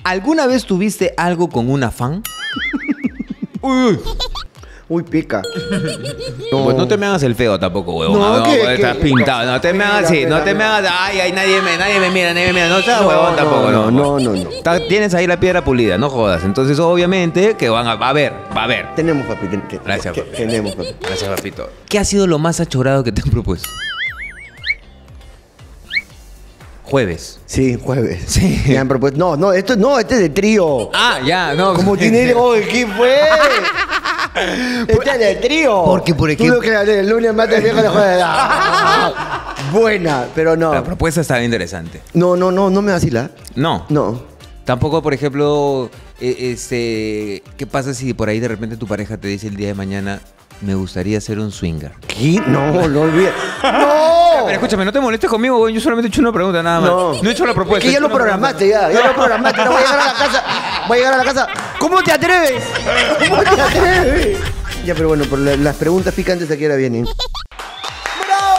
¿Alguna vez tuviste algo con una fan? Uy, pica. No. Pues no te me hagas el feo tampoco, huevón. No, Estás pintado. No te me hagas así. No te me hagas. Ay, nadie me mira. No seas huevón tampoco. No. Tienes ahí la piedra pulida, no jodas. Entonces, obviamente, que va a ver. Tenemos, papi. Gracias, papi. Tenemos, papi. Gracias, papito. ¿Qué ha sido lo más achorado que te han propuesto? Jueves. Sí, jueves. Sí. Me han propuesto. Este es de trío. Ah, ya, no. Como tiene ¿qué fue? Este es de trío. Porque, por ejemplo... Tú lo que el lunes, martes, miércoles, jueves. Buena, pero no. La propuesta estaba interesante. No me vacila. No. No. Tampoco, por ejemplo, ¿qué pasa si por ahí de repente tu pareja te dice el día de mañana, me gustaría ser un swinger? ¿Qué? No olvides. ¡No! Pero escúchame, no te molestes conmigo, güey. Yo solamente he hecho una pregunta nada más. No he hecho la propuesta. Es que ya lo programaste, ya lo programaste. No voy a llegar a la casa. ¿Cómo te atreves? Ya, pero bueno, por las preguntas picantes aquí ahora vienen. ¡Bravo!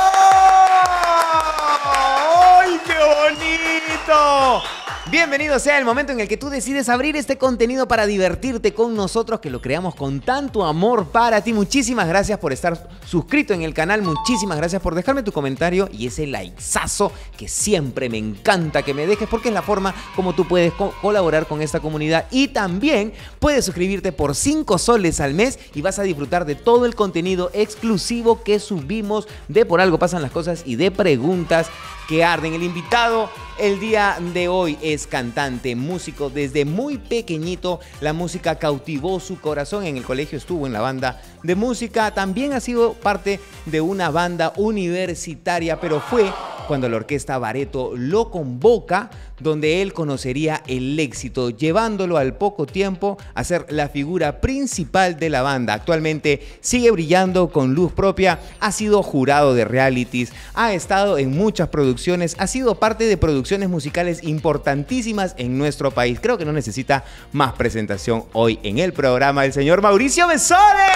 ¡Ay, qué bonito! Bienvenido sea el momento en el que tú decides abrir este contenido para divertirte con nosotros, que lo creamos con tanto amor para ti. Muchísimas gracias por estar suscrito en el canal, muchísimas gracias por dejarme tu comentario y ese likezazo que siempre me encanta que me dejes, porque es la forma como tú puedes colaborar con esta comunidad. Y también puedes suscribirte por 5 soles al mes y vas a disfrutar de todo el contenido exclusivo que subimos de Por Algo Pasan las Cosas y de Preguntas que Arden. El invitado el día de hoy es cantante, músico. Desde muy pequeñito la música cautivó su corazón. En el colegio estuvo en la banda de música. También ha sido parte de una banda universitaria, pero fue cuando la orquesta Bareto lo convoca donde él conocería el éxito, llevándolo al poco tiempo a ser la figura principal de la banda. Actualmente sigue brillando con luz propia, ha sido jurado de realities, ha estado en muchas producciones, ha sido parte de producciones musicales importantísimas en nuestro país. Creo que no necesita más presentación hoy en el programa, el señor Mauricio Mesores.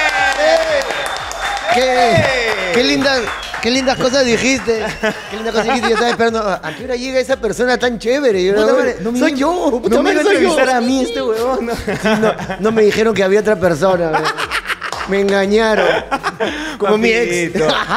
Qué lindas cosas dijiste. Yo estaba esperando. ¿A qué hora llega esa persona tan chévere? Soy yo. No me iba a entrevistar a mí este huevón. No me dijeron que había otra persona. Me engañaron. Como mi ex.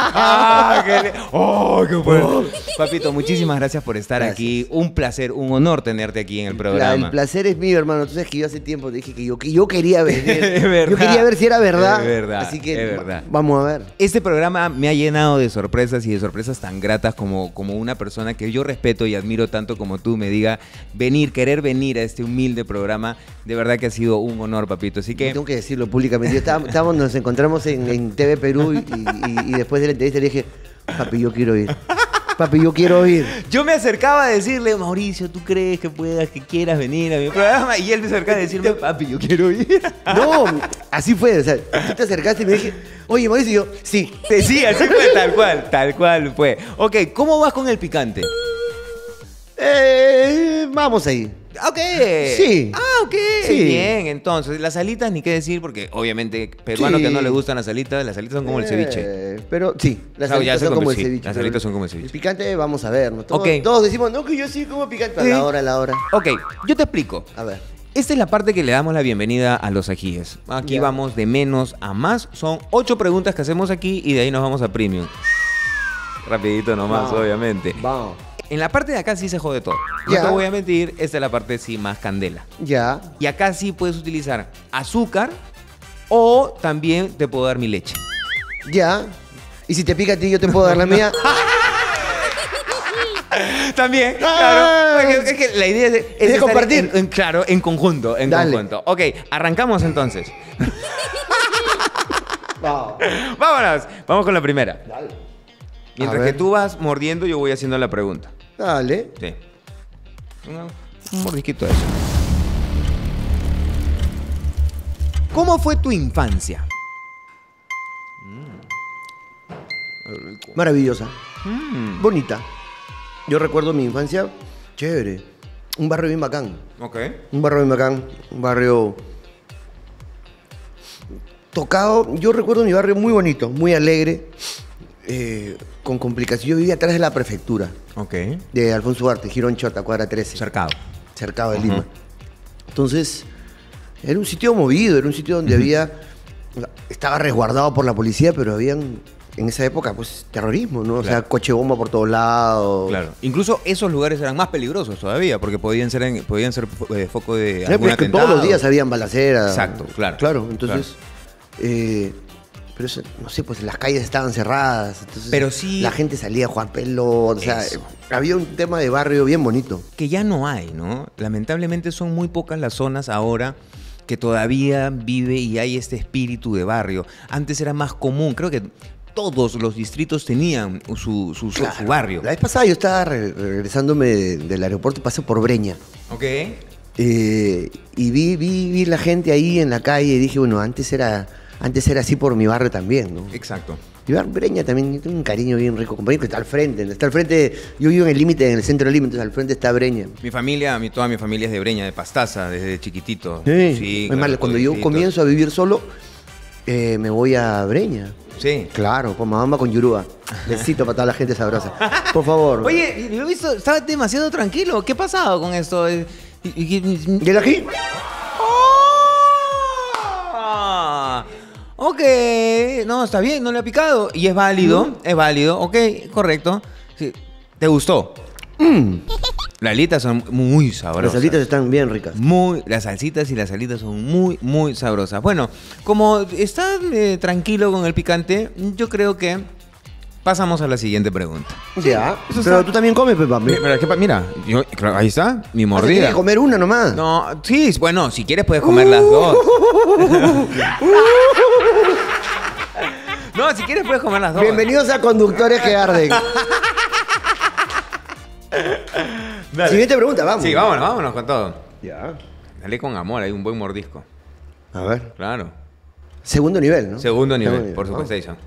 ¡Qué bueno! Papito, muchísimas gracias por estar aquí. Un placer, un honor tenerte aquí en el programa. El placer es mío, hermano. Tú sabes que yo hace tiempo te dije que yo quería venir. Es verdad. Yo quería ver si era verdad. Es verdad. Así que es verdad. Vamos a ver. Este programa me ha llenado de sorpresas y de sorpresas tan gratas como una persona que yo respeto y admiro tanto como tú me diga querer venir a este humilde programa. De verdad que ha sido un honor, papito. Así que... Tengo que decirlo públicamente. Nos encontramos en TV Perú y después de la entrevista le dije, papi, yo quiero ir. Papi, yo quiero ir. Yo me acercaba a decirle, Mauricio, ¿tú crees que puedas, que quieras venir a mi programa? Y él me acercaba a decirme, papi, yo quiero ir. No, así fue. O sea, tú te acercaste y me dije, oye, Mauricio, y yo, sí. Sí, así fue, tal cual fue. Ok, ¿cómo vas con el picante? Vamos ahí. Ok. Sí. Ok. Sí. Bien, entonces, las alitas ni qué decir, porque obviamente peruano que no le gustan las alitas son como el ceviche. Pero sí, las alitas son como el ceviche. Las alitas son como el ceviche. El picante, vamos a ver, ¿no? Todos, todos decimos, no, que yo sí como picante. Sí. A la hora. Ok, yo te explico. A ver. Esta es la parte que le damos la bienvenida a los ajíes. Aquí vamos de menos a más. Son 8 preguntas que hacemos aquí y de ahí nos vamos a premium. Rapidito nomás, obviamente. Vamos. En la parte de acá sí se jode todo. No te voy a mentir, esta es la parte sí más candela. Ya. Y acá sí puedes utilizar azúcar o también te puedo dar mi leche. Ya. Y si te pica a ti, yo te puedo dar la mía. También, claro. Es que la idea es compartir. Claro, en conjunto. Conjunto. Ok, arrancamos entonces. Vámonos. Vamos con la primera. Dale. Mientras que tú vas mordiendo, yo voy haciendo la pregunta. Dale. Sí. Un mordisquito de eso. ¿Cómo fue tu infancia? Maravillosa. Bonita. Yo recuerdo mi infancia chévere. Un barrio bien bacán. Ok. Un barrio bien bacán. Un barrio tocado. Yo recuerdo mi barrio muy bonito, muy alegre. Con complicaciones. Yo vivía atrás de la prefectura. Ok. De Alfonso Ugarte, Girón Chota, cuadra 13. Cercado. Cercado de Lima. Entonces, era un sitio movido, era un sitio donde estaba resguardado por la policía, pero habían, en esa época, pues, terrorismo, ¿no? O sea, coche bomba por todos lados. Claro. Incluso esos lugares eran más peligrosos todavía, porque podían ser foco de Pero algún es que atentado. todos los días habían balaceras. Exacto, claro. Claro, entonces... pero eso, no sé, pues las calles estaban cerradas, entonces Pero sí- la gente salía a jugar pelota, o sea, Eso. había un tema de barrio bien bonito. Que ya no hay, ¿no? Lamentablemente son muy pocas las zonas ahora que todavía vive y hay este espíritu de barrio. Antes era más común, creo que todos los distritos tenían su barrio. La vez pasada yo estaba regresándome del aeropuerto y pasé por Breña. Ok. Y vi la gente ahí en la calle y dije, bueno, antes era así por mi barrio también, ¿no? Exacto. Y Breña también, yo tengo un cariño bien rico, compañero, que está al frente, yo vivo en el límite, en el centro del límite, entonces al frente está Breña. Toda mi familia es de Breña, de Pastaza, desde chiquitito. Sí, es más, cuando yo todititos. comienzo a vivir solo, me voy a Breña. Sí. Claro, con mamá con Yurúa. Besito para toda la gente sabrosa. Por favor. Oye, lo he visto, estaba demasiado tranquilo. ¿Qué ha pasado con esto? ¿Y el aquí? Ah, ok, no, está bien, no le ha picado. Y es válido, ok, correcto. Sí. ¿Te gustó? Las alitas son muy sabrosas. Las alitas están bien ricas. Las salsitas y las alitas son muy, muy sabrosas. Bueno, como estás tranquilo con el picante, yo creo que pasamos a la siguiente pregunta. Ya. eso Pero está- tú también comes, Pepa. Mira, claro, ahí está, mi Tienes mordida. que comer una nomás. No, sí, bueno, si quieres puedes comer las dos. No, si quieres puedes comer las dos. Bienvenidos a Conductores que Arden. Siguiente pregunta, vamos. Sí, vámonos con todo. Ya. Dale con amor, hay un buen mordisco. A ver. Claro. Segundo nivel, ¿no? Segundo nivel, por supuesto.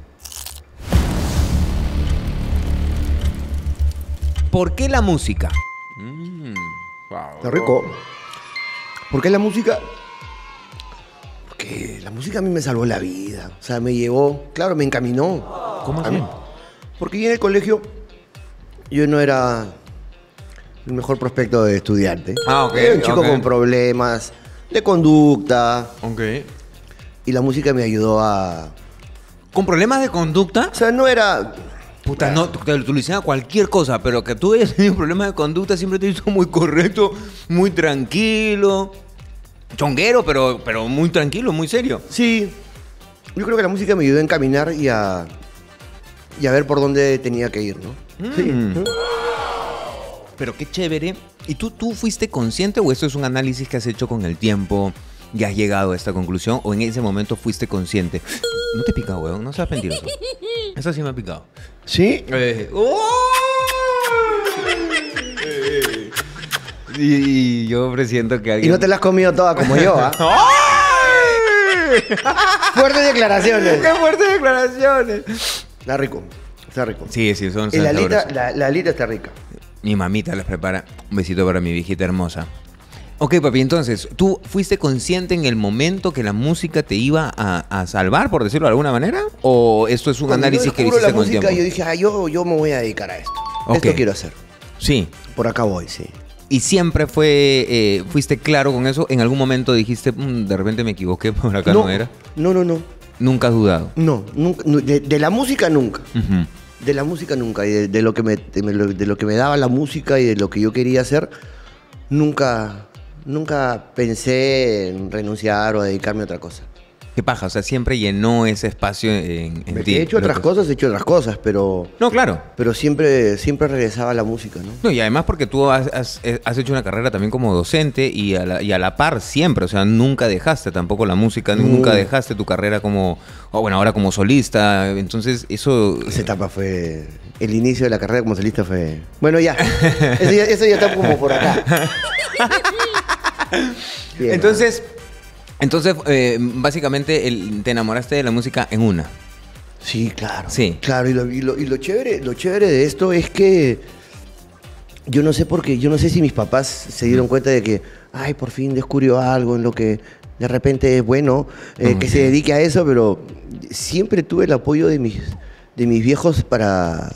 ¿Por qué la música? Está rico. ¿Por qué la música? Porque la música a mí me salvó la vida. O sea, me llevó, claro, me encaminó. ¿Cómo A así? mí. Porque yo en el colegio, yo no era el mejor prospecto de estudiante. Ah, ok, Era un chico ok. con problemas de conducta. Ok. Y la música me ayudó a... ¿Con problemas de conducta? O sea, no era... Puta, no, te lo dicen a cualquier cosa, pero que tú hayas tenido problemas de conducta siempre te he visto muy correcto, muy tranquilo, chonguero, pero muy tranquilo, muy serio. Sí, yo creo que la música me ayudó a encaminar y a ver por dónde tenía que ir, ¿no? Sí. Pero qué chévere. ¿Y tú fuiste consciente o esto es un análisis que has hecho con el tiempo y has llegado a esta conclusión o en ese momento fuiste consciente? No te pica, weón, no seas mentiroso. Eso sí me ha picado. ¿Sí? Y yo presiento que Y alguien... no te la has comido toda como yo, ¿ah? Fuertes declaraciones. ¡Qué fuertes declaraciones! Está rico, está rico. Sí, son Y la alita, sabrosas. la alita está rica. Mi mamita las prepara. Un besito para mi viejita hermosa. Ok, papi, entonces, ¿tú fuiste consciente en el momento que la música te iba a salvar, por decirlo de alguna manera? ¿O esto es un Cuando análisis yo que descubro hiciste la con el música, tiempo? yo dije, yo me voy a dedicar a esto. Ok. Esto quiero hacer. Sí. Por acá voy, sí. ¿Y siempre fuiste claro con eso? ¿En algún momento dijiste, de repente me equivoqué, por acá no era? No. Nunca has dudado. No, nunca, de la música nunca. Ujú. De la música nunca. Y de lo que me daba la música y de lo que yo quería hacer, nunca pensé en renunciar o a dedicarme a otra cosa. ¿Qué paja? O sea, siempre llenó ese espacio en ti. He hecho otras cosas, pero No, claro. siempre regresaba a la música, ¿no? No, y además porque tú has hecho una carrera también como docente y a la par siempre, o sea, nunca dejaste tampoco la música, nunca dejaste tu carrera como, ahora como solista, entonces eso... Esa etapa fue... El inicio de la carrera como solista fue... Bueno, ya. Eso ya está como por acá. Bien, Entonces, básicamente te enamoraste de la música en una. sí, claro. Sí. Claro, y lo chévere de esto es que yo no sé por qué, yo no sé si mis papás se dieron cuenta de que, ay, por fin descubrió algo en lo que de repente es bueno, que se dedique a eso, pero siempre tuve el apoyo de mis viejos para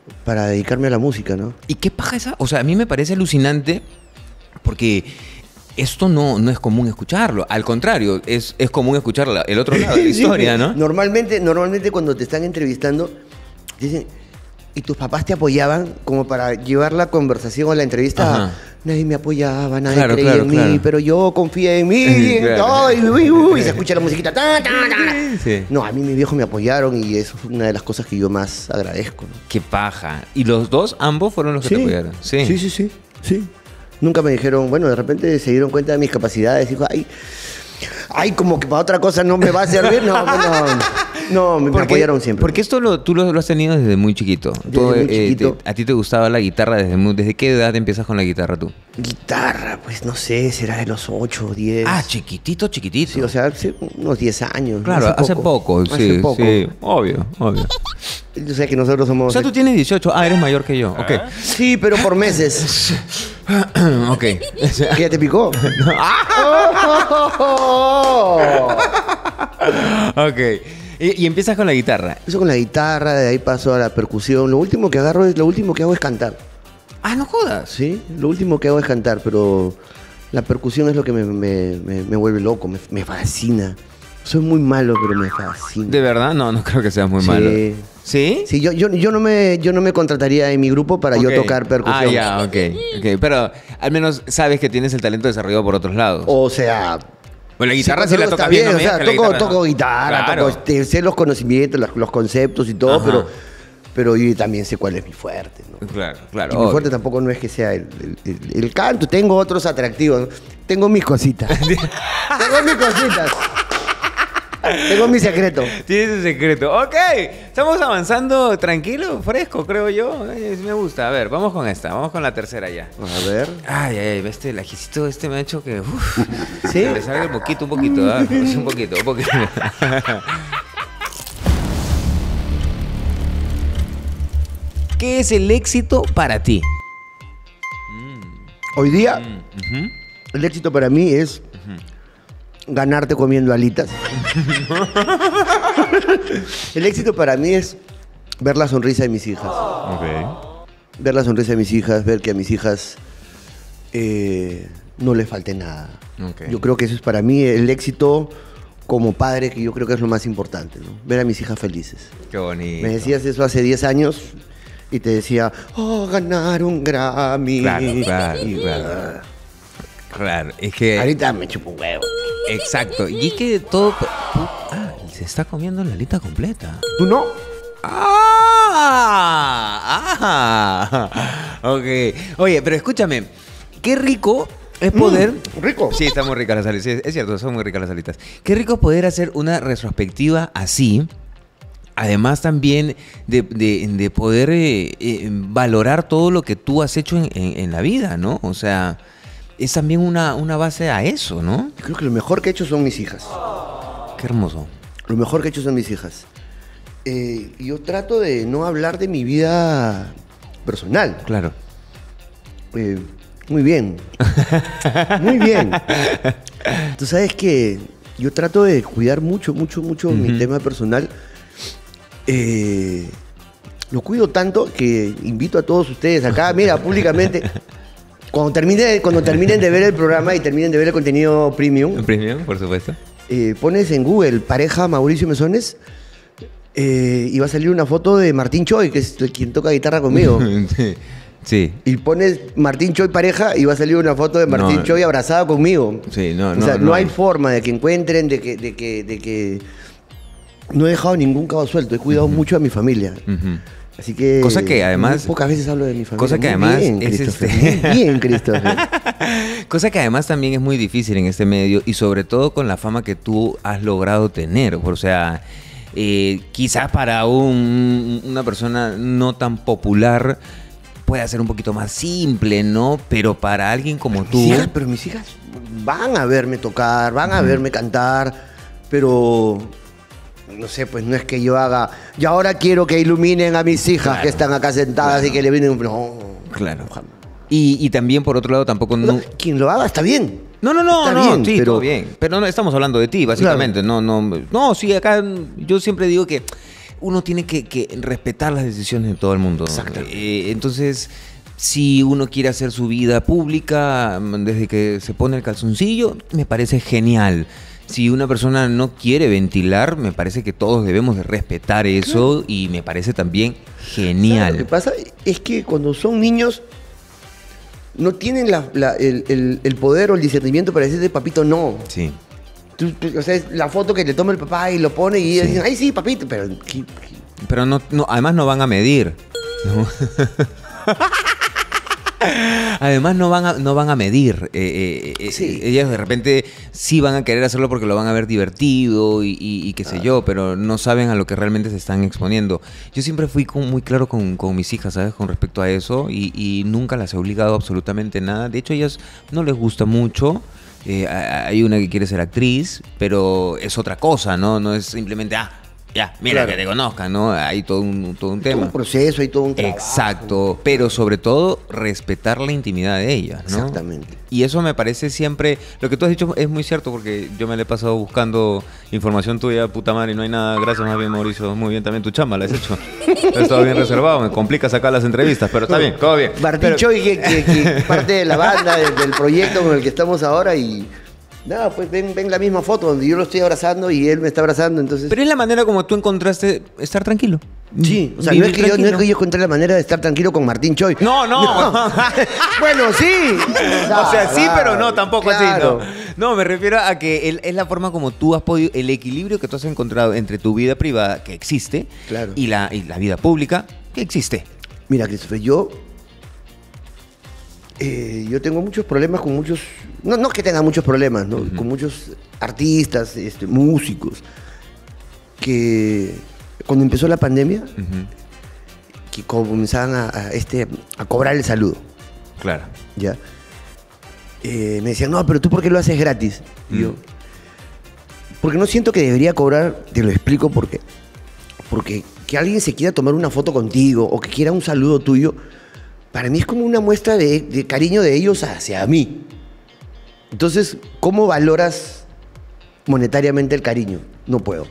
dedicarme a la música, ¿no? ¿Y qué paja esa? O sea, a mí me parece alucinante porque esto no es común escucharlo. Al contrario, es común escuchar el otro lado de la Sí, historia, ¿no? Normalmente cuando te están entrevistando, dicen, ¿y tus papás te apoyaban como para llevar la conversación o la entrevista? Ajá. Nadie me apoyaba, nadie Claro, creía claro, en mí, claro. pero yo confié en mí. Claro. Y se escucha la musiquita. Sí. No, a mí mis viejos me apoyaron y eso fue una de las cosas que yo más agradezco, ¿no? Qué paja. ¿Y los dos, ambos, fueron los que te apoyaron? Sí. Nunca me dijeron, bueno, de repente se dieron cuenta de mis capacidades. Dijo, ay, como que para otra cosa no me va a servir. No, me apoyaron siempre. Porque esto tú lo has tenido desde muy chiquito. Desde muy chiquito. ¿A ti te gustaba la guitarra desde qué edad empiezas con la guitarra tú? Guitarra, pues no sé, será de los 8 o 10. Ah, chiquitito. Sí, o sea, hace unos 10 años. Claro, hace poco. Sí, obvio. O sea que nosotros somos... O sea, tú tienes 18. Ah, eres mayor que yo. Ok. Sí, pero por meses. Ok. ¿Qué, ya te picó? Ok. Y empiezas con la guitarra. Empiezo con la guitarra, de ahí paso a la percusión. Lo último que hago es cantar. Ah, no jodas. Sí, lo último que hago es cantar, pero la percusión es lo que me vuelve loco, me fascina. Soy muy malo, pero me fascina. ¿De verdad? No creo que seas muy malo. ¿Sí? Sí, yo no me contrataría en mi grupo para yo tocar percusión. Ah, ya, ok. Pero al menos sabes que tienes el talento desarrollado por otros lados. O sea... Bueno, la guitarra sí la está tocas bien, ¿no? o sea, toco guitarra, Claro. sé los conocimientos, los conceptos y todo, Ajá. pero yo también sé cuál es mi fuerte, ¿no? Claro. Y mi fuerte tampoco no es que sea el canto, tengo otros atractivos, ¿no? Tengo mis cositas. Tengo mi secreto. Tienes el secreto. Ok, estamos avanzando tranquilo, fresco, creo yo. Me gusta. A ver, vamos con esta. Vamos con la tercera ya. A ver. Ay, el lajecito me ha hecho que... ¿Sí? Le salga un poquito, ¿ah? Sí, un poquito. ¿Qué es el éxito para ti? Hoy día, Ujú. el éxito para mí es ganarte comiendo alitas. El éxito para mí es ver la sonrisa de mis hijas. Ok. Ver la sonrisa de mis hijas, ver que a mis hijas no les falte nada. Ok. Yo creo que eso es para mí el éxito como padre, que yo creo que es lo más importante, ¿no? Ver a mis hijas felices. Qué bonito. Me decías eso hace 10 años y te decía, ganar un Grammy. Claro, es que... Ahorita me chupo un huevo. Exacto. Y es que todo... se está comiendo la alita completa. ¿Tú no? Ok. Oye, pero escúchame. Qué rico es poder... Rico. Sí, están muy ricas las alitas. Sí, es cierto, son muy ricas las alitas. Qué rico poder hacer una retrospectiva así. Además también de poder valorar todo lo que tú has hecho en la vida, ¿no? O sea, es también una base a eso, ¿no? Yo creo que lo mejor que he hecho son mis hijas. Qué hermoso. Lo mejor que he hecho son mis hijas. Yo trato de no hablar de mi vida personal. Claro. Muy bien. Muy bien. Tú sabes que yo trato de cuidar mucho mi tema personal. Lo cuido tanto que invito a todos ustedes acá, mira, públicamente, cuando terminen de ver el programa y terminen de ver el contenido premium, Premium, por supuesto. pones en Google pareja Mauricio Mesones y va a salir una foto de Martín Choi, que es quien toca guitarra conmigo. Sí. Y pones Martín Choi pareja y va a salir una foto de Martín Choi abrazada conmigo. Sí, no, O sea, no hay forma de que encuentren, de que no he dejado ningún cabo suelto. He cuidado mucho a mi familia. Ujú. Así que... Cosa que además... muy pocas veces hablo de mi familia. Cosa que Muy además bien, es Christopher, muy bien, Christopher. Cosa que además también es muy difícil en este medio y sobre todo con la fama que tú has logrado tener. O sea, quizás para una persona no tan popular puede ser un poquito más simple, ¿no? Pero para alguien como tú... Pero mis hijas van a verme tocar, van a verme cantar, pero... No sé, pues no es que yo haga... Y ahora quiero que iluminen a mis hijas que están acá sentadas y que le vienen... No, Claro. jamás. Y también, por otro lado, tampoco... Quien lo haga está bien. No, Está bien, sí, pero- todo bien. Pero no estamos hablando de ti, básicamente. Claro. No, sí, acá yo siempre digo que uno tiene que respetar las decisiones de todo el mundo. Exacto. Entonces, Si uno quiere hacer su vida pública desde que se pone el calzoncillo, me parece genial. Si una persona no quiere ventilar, me parece que todos debemos de respetar eso y me parece también genial. Lo que pasa es que cuando son niños no tienen el poder o el discernimiento para decirte papito no. Sí. O sea, es la foto que le toma el papá y lo pone y ellos dicen, ay sí, papito, pero... Pero no, además no van a medir. No. Además no van a medir. Sí. Ellas de repente sí van a querer hacerlo porque lo van a ver divertido y qué sé yo, pero no saben a lo que realmente se están exponiendo. Yo siempre fui muy claro con mis hijas, ¿sabes? Con respecto a eso y nunca las he obligado a absolutamente nada. De hecho, a ellas no les gusta mucho. Hay una que quiere ser actriz, pero es otra cosa, ¿no? No es simplemente, ya, mira, claro, que te conozcan, ¿no? Hay todo un tema. Todo un proceso, hay todo un trabajo. Exacto, pero sobre todo respetar la intimidad de ellas, ¿no? Exactamente. Y eso me parece siempre... Lo que tú has dicho es muy cierto porque yo me la he pasado buscando información tuya, puta madre, y no hay nada. Gracias más bien, Mauricio. Muy bien también tu chamba, la has hecho. He estado bien reservado, me complica sacar las entrevistas, pero está bien, todo bien. Martín Choi, que parte de la banda, del proyecto con el que estamos ahora y... Nada, pues ven la misma foto donde yo lo estoy abrazando y él me está abrazando, entonces... Pero es la manera como tú encontraste estar tranquilo. Sí, o sea, no es que yo encontré la manera de estar tranquilo con Martín Choi. No. Bueno, sí. O sea, sí, pero no, tampoco claro. así, ¿no? No, me refiero a que es la forma como tú has podido, el equilibrio que tú has encontrado entre tu vida privada, que existe, claro, y la vida pública, que existe. Mira, Christopher, yo tengo muchos problemas con muchos... No es que tenga muchos problemas, ¿no? Con muchos artistas, músicos, que cuando empezó la pandemia, que comenzaban a cobrar el saludo. Claro. ¿Ya? Me decían, no, pero ¿tú por qué lo haces gratis? Y yo, porque no siento que debería cobrar, te lo explico por qué. Porque que alguien se quiera tomar una foto contigo o que quiera un saludo tuyo, para mí es como una muestra de cariño de ellos hacia mí. Entonces, ¿cómo valoras monetariamente el cariño? No puedo.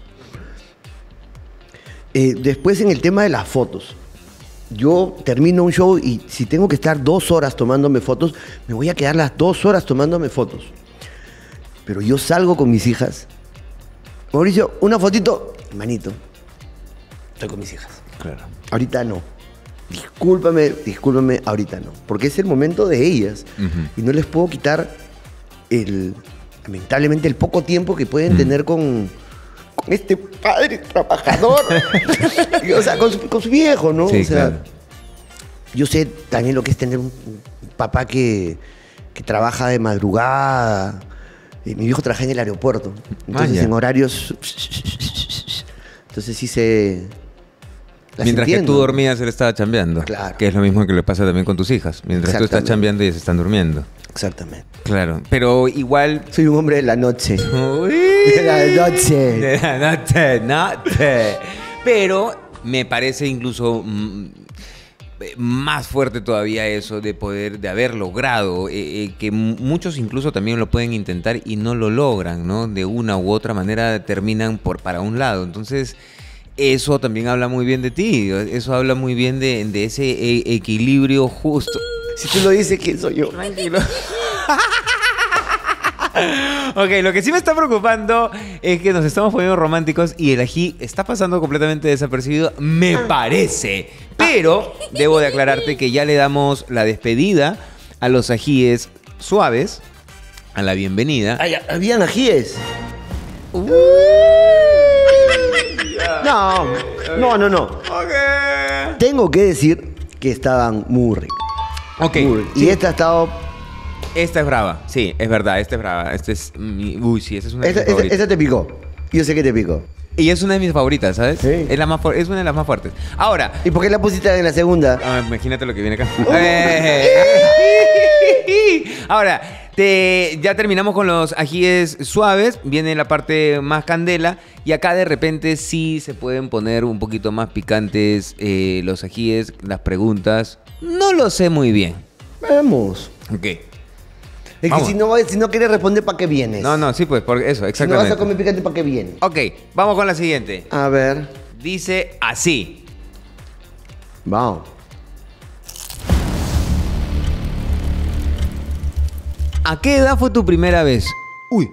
Después, en el tema de las fotos. Yo termino un show y si tengo que estar 2 horas tomándome fotos, me voy a quedar las 2 horas tomándome fotos. Pero yo salgo con mis hijas. Mauricio, una fotito. Hermanito, estoy con mis hijas. Claro. Ahorita no. Discúlpame, ahorita no. Porque es el momento de ellas. Y no les puedo quitar lamentablemente, el poco tiempo que pueden tener con este padre trabajador. O sea, con su viejo, ¿no? Sí, o sea, claro. Yo sé también lo que es tener un papá que trabaja de madrugada. Mi viejo trabaja en el aeropuerto. Entonces, en horarios... Entonces sí se... Mientras que tú dormías, él estaba chambeando. Claro. Que es lo mismo que le pasa también con tus hijas. Mientras tú estás chambeando, ellas están durmiendo. Exactamente. Claro, pero igual... Soy un hombre de la noche. Uy, de la noche. De la noche. Pero me parece incluso más fuerte todavía eso de haber logrado, que muchos incluso también lo pueden intentar y no lo logran, ¿no? De una u otra manera terminan para un lado. Entonces... Eso también habla muy bien de ti. Eso habla muy bien de ese equilibrio justo. Si tú lo dices, ¿quién soy yo? Tranquilo. Ok, lo que sí me está preocupando es que nos estamos poniendo románticos y el ají está pasando completamente desapercibido, me parece. Pero debo de aclararte que ya le damos la despedida a los ajíes suaves, a la bienvenida. Ay, habían ajíes. No. Ok. Tengo que decir que estaban muy ricos. Ok. Y esta ha estado... Esta es brava, sí, es verdad, esta es brava. Esta es uy, sí, esa es una de mis favoritas. Esta te picó. Yo sé que te picó. Y es una de mis favoritas, ¿sabes? Sí. Es una de las más fuertes. Ahora... ¿Y por qué la pusiste en la segunda? Imagínate lo que viene acá. Ahora, ya terminamos con los ajíes suaves. Viene la parte más candela. Y acá de repente sí se pueden poner un poquito más picantes los ajíes. Las preguntas, no lo sé muy bien. Vamos. Ok. Es que si no quieres responder, ¿para qué vienes? No, sí, pues, por eso, exactamente. Si no vas a comer picante, ¿para qué vienes? Ok, vamos con la siguiente. A ver. Dice así. Vamos. ¿A qué edad fue tu primera vez? Uy.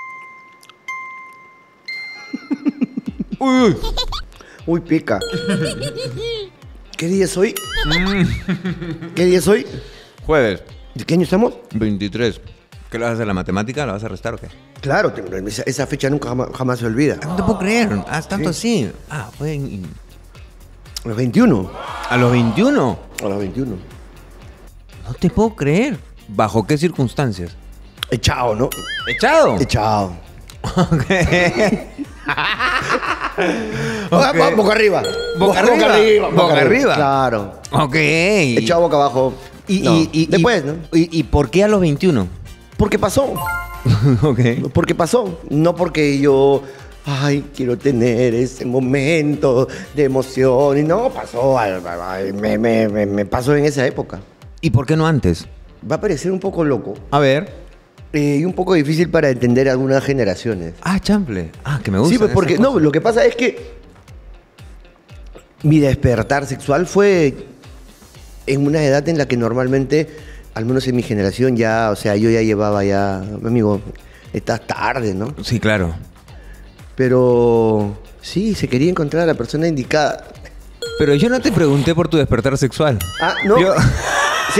Uy, uy. Uy, pica. ¿Qué día es hoy? ¿Qué día es hoy? Jueves, ¿De qué año estamos? 23. ¿Qué le vas a hacer la matemática? ¿La vas a restar o qué? Claro, esa fecha nunca jamás se olvida. No te puedo creer. Ah, tanto así. Ah, fue A los 21. ¿A los 21? A los 21. No te puedo creer. ¿Bajo qué circunstancias? Echado, ¿no? ¿Echado? Echado. Ok. Ok. Boca arriba. ¿Boca arriba? ¿Boca arriba? Claro. Ok. Echado boca abajo. No. Después, ¿no? ¿Y por qué a los 21? Porque pasó. Ok. Porque pasó. No porque yo, ay, quiero tener ese momento de emoción. Y no, pasó. Me pasó en esa época. ¿Y por qué no antes? Va a parecer un poco loco A ver. y un poco difícil para entender algunas generaciones. Ah, chample. Ah, que me gusta. Sí, pues porque, no, lo que pasa es que mi despertar sexual fue en una edad en la que normalmente, al menos en mi generación, ya, o sea, yo ya llevaba ya, amigo, estás tarde, ¿no? Sí, claro. Pero sí, se quería encontrar a la persona indicada. Pero yo no te pregunté por tu despertar sexual. Ah, ¿no? Yo- Sí.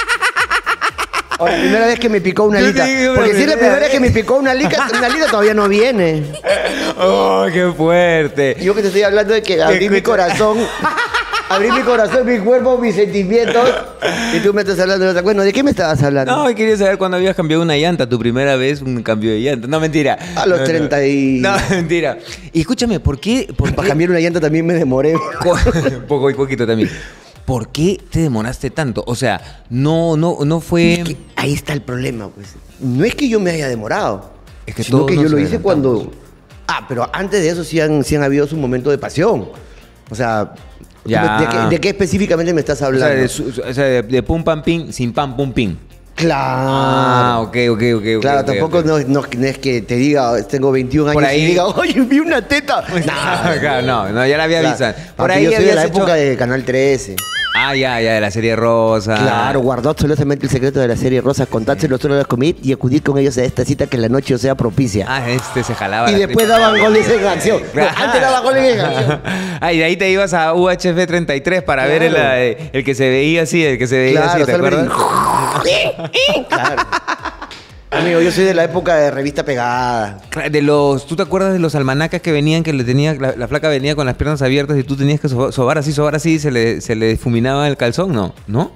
O la primera vez que me picó una Yo alita. te digo, Porque si es la primera vez. vez que me picó una alita todavía no viene. ¡Oh, qué fuerte! Yo que te estoy hablando de que abrí mi corazón, mi cuerpo, mis sentimientos. Y tú me estás hablando de otra cosa. ¿De qué me estabas hablando? No, quería saber cuándo habías cambiado una llanta, tu primera vez un cambio de llanta. No, mentira. A los No, 30 y... No, mentira. Y escúchame, ¿por qué? Para cambiar una llanta también me demoré. Poco y poquito también. ¿Por qué te demoraste tanto? O sea, no fue... Es que ahí está el problema, pues. No es que yo me haya demorado. Es que sino todos que yo nos lo hice adelantamos. cuando... Ah, pero antes de eso sí han habido su momento de pasión. O sea, Ya. ¿de qué específicamente me estás O sea, hablando? de pum pam pim, sin pam pum pim. Claro. Ah, ok. Claro, ok, tampoco ok. No es que te diga, tengo 21 años Por ahí- y diga, oye, vi una teta. Claro, no, ya la había visto. Por Porque ahí yo soy de la habías época hecho... de Canal 13. Ah, ya, de la serie Rosa. Claro, guardad celosamente el secreto de la serie Rosa, contádselo solo a la comida y acudid con ellos a esta cita que la noche os sea propicia. Ah, se jalaba. Y la después tripa. daban goles en acción. No, Claro. antes daban goles en acción. Ah, y de ahí te ibas a UHF 33 para ver el que se veía así, ¿te Claro, acuerdas? solamente- Claro. Amigo, yo soy de la época de revista pegada. ¿Tú te acuerdas de los almanaques que venían, que le tenía, la flaca venía con las piernas abiertas y tú tenías que sobar así, y se le difuminaba el calzón? ¿No? No.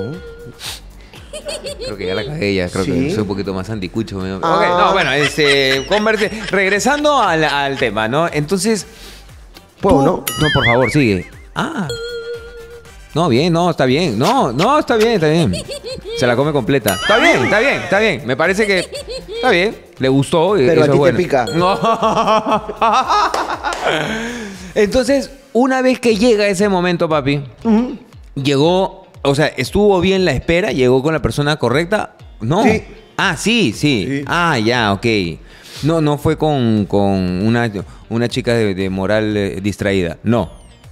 Creo que ya la cagué, creo ¿Sí? que soy un poquito más anticucho. Ah. Ok, no, bueno, regresando al tema, ¿no? Entonces... ¿Puedo, tú- no? No, por favor, sigue. Ah. No, bien, no, está bien. No, está bien. Se la come completa. Está bien. Me parece que está bien. Le gustó. Pero eso a es ti te bueno. pica. No. Entonces, una vez que llega ese momento, papi, llegó, o sea, estuvo bien la espera, llegó con la persona correcta. No. Sí. Ah, sí. Ah, ya, ok. No fue con una chica de moral distraída. No.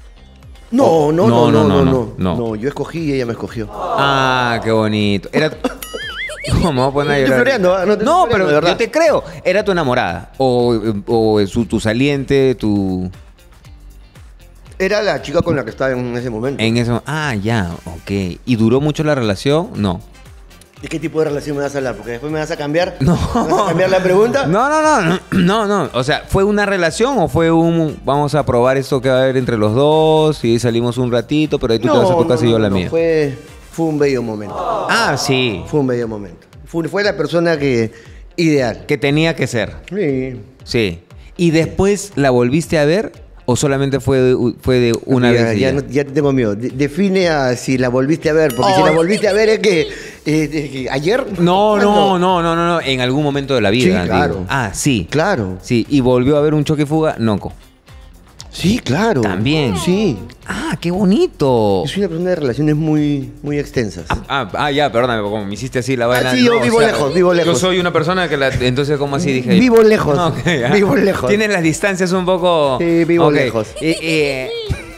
No, yo escogí y ella me escogió. Ah, qué bonito. Era... No, me voy a poner a Estoy llorar. floreando, no te estoy floreando, pero de verdad. yo te creo. Era tu enamorada. O tu saliente, Era la chica con la que estaba en ese momento. en eso. Ah, ya, ok. ¿Y duró mucho la relación? No. ¿De qué tipo de relación me vas a hablar? Porque después me vas a cambiar. No. ¿Me vas a cambiar la pregunta? No. O sea, ¿fue una relación o fue vamos a probar esto que va a haber entre los dos y salimos un ratito, pero ahí tú te vas a tu casa y yo a la mía? Fue un bello momento. Ah, sí. Fue un bello momento. Fue la persona ideal. Que tenía que ser. Sí. Sí. ¿Y después la volviste a ver o solamente fue de una Ya, vez? y ya? ya tengo miedo. Define a si la volviste a ver. Porque si la volviste a ver es que ayer. No. ¿Cuándo? En algún momento de la vida. Sí, claro. digo. Ah, sí. Claro. Sí. ¿Y volvió a haber un choque y fuga? Noco. Sí, claro. También. Sí. Ah, qué bonito. Yo soy una persona de relaciones muy extensas. Ya, perdóname, como me hiciste así la vaina. sí, yo vivo lejos. Yo soy una persona que entonces, ¿cómo así dije? Vivo lejos. Ok, ya. Vivo lejos. Tienen las distancias un poco... Sí, vivo Ok. lejos.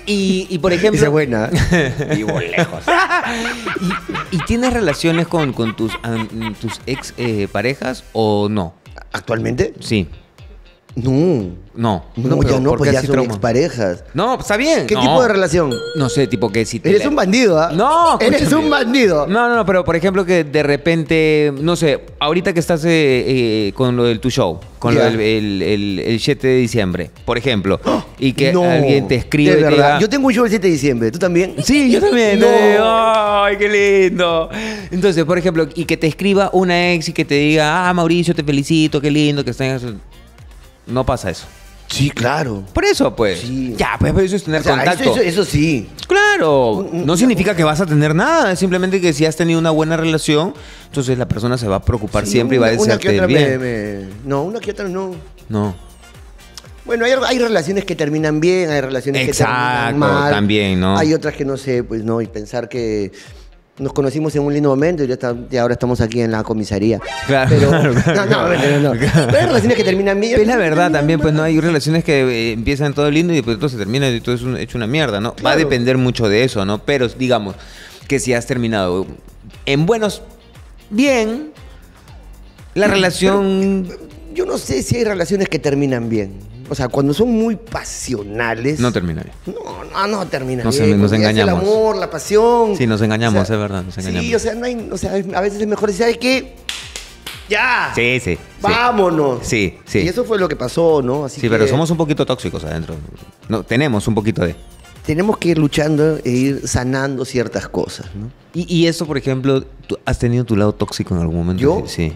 Y por ejemplo... Esa es buena. Vivo lejos. ¿Y tienes relaciones con tus ex parejas o no? ¿Actualmente? Sí. No, pero ya no, ¿por pues qué ya así son trauma? exparejas. No, está bien. ¿Qué No. tipo de relación? No sé, tipo que si te... Eres un bandido, ¿ah? No, eres escúchame. un bandido. No, pero por ejemplo que de repente, no sé, ahorita que estás con lo del tu show, con Ya. lo del el 7 de diciembre, por ejemplo, y que No, alguien te escribe de y te verdad. diga... Yo tengo un show el 7 de diciembre, ¿tú también? Sí, yo también. No. Ay, qué lindo. Entonces, por ejemplo, y que te escriba una ex y que te diga, Mauricio, te felicito, qué lindo que estés... No pasa eso. Sí, claro. Por eso, pues. Sí. Ya, pues eso es tener O sea, contacto. eso sí. Claro, no significa que vas a tener nada, es simplemente que si has tenido una buena relación, entonces la persona se va a preocupar Sí, siempre y va a una que desearte otra el bien. No, una que otra no. No. Bueno, hay relaciones que terminan bien, hay relaciones que Exacto, terminan mal. también, ¿no? Hay otras que no sé, pues no, y pensar que nos conocimos en un lindo momento y ahora estamos aquí en la comisaría. Claro, Pero, claro, no. Pero hay relaciones que terminan bien. Es la verdad también, pues no hay relaciones que empiezan todo lindo y después todo se termina y todo es hecho una mierda, ¿no? Va a Claro. depender mucho de eso, ¿no? Pero digamos que si has terminado en buenos, bien, la relación Yo no sé si hay relaciones que terminan bien. O sea, cuando son muy pasionales. no termina bien. No termina Nos bien. nos Porque ya es engañamos. El amor, la pasión. Sí, nos engañamos, O sea, es verdad, nos engañamos. Sí, o sea, a veces es mejor decir, ¿sabes qué? ¡Ya! Sí. ¡Vámonos! Sí. Y eso fue lo que pasó, ¿no? Así Sí, que pero somos un poquito tóxicos adentro. No, tenemos un poquito de... tenemos que ir luchando e ir sanando ciertas cosas, ¿no? Y eso, por ejemplo, ¿tú has tenido tu lado tóxico en algún momento? ¿Yo? Sí.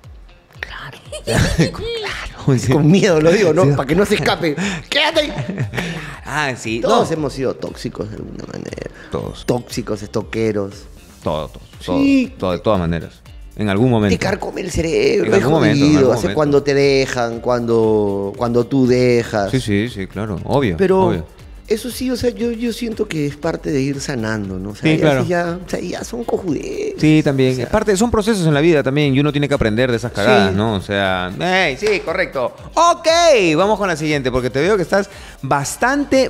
Claro. Sí. Con miedo lo digo, ¿no? Sí. Para que no se escape. ¡Quédate ahí! Ah, sí. Todos No. hemos sido tóxicos de alguna manera. Todos. Tóxicos, estoqueros. Todo. Sí. Todo, de todas maneras. En algún momento. Te carcome el cerebro, En es algún momento, en jodido. algún Hace momento. cuando te dejan, cuando tú dejas. Sí, claro. Obvio. Pero obvio. eso sí, o sea, yo siento que es parte de ir sanando, ¿no? O sea, Sí, claro. ya son cojudez. Sí, también. O sea, Es parte, son procesos en la vida también y uno tiene que aprender de esas cagadas, Sí. ¿no? O sea, sí, correcto. Ok, vamos con la siguiente porque te veo que estás bastante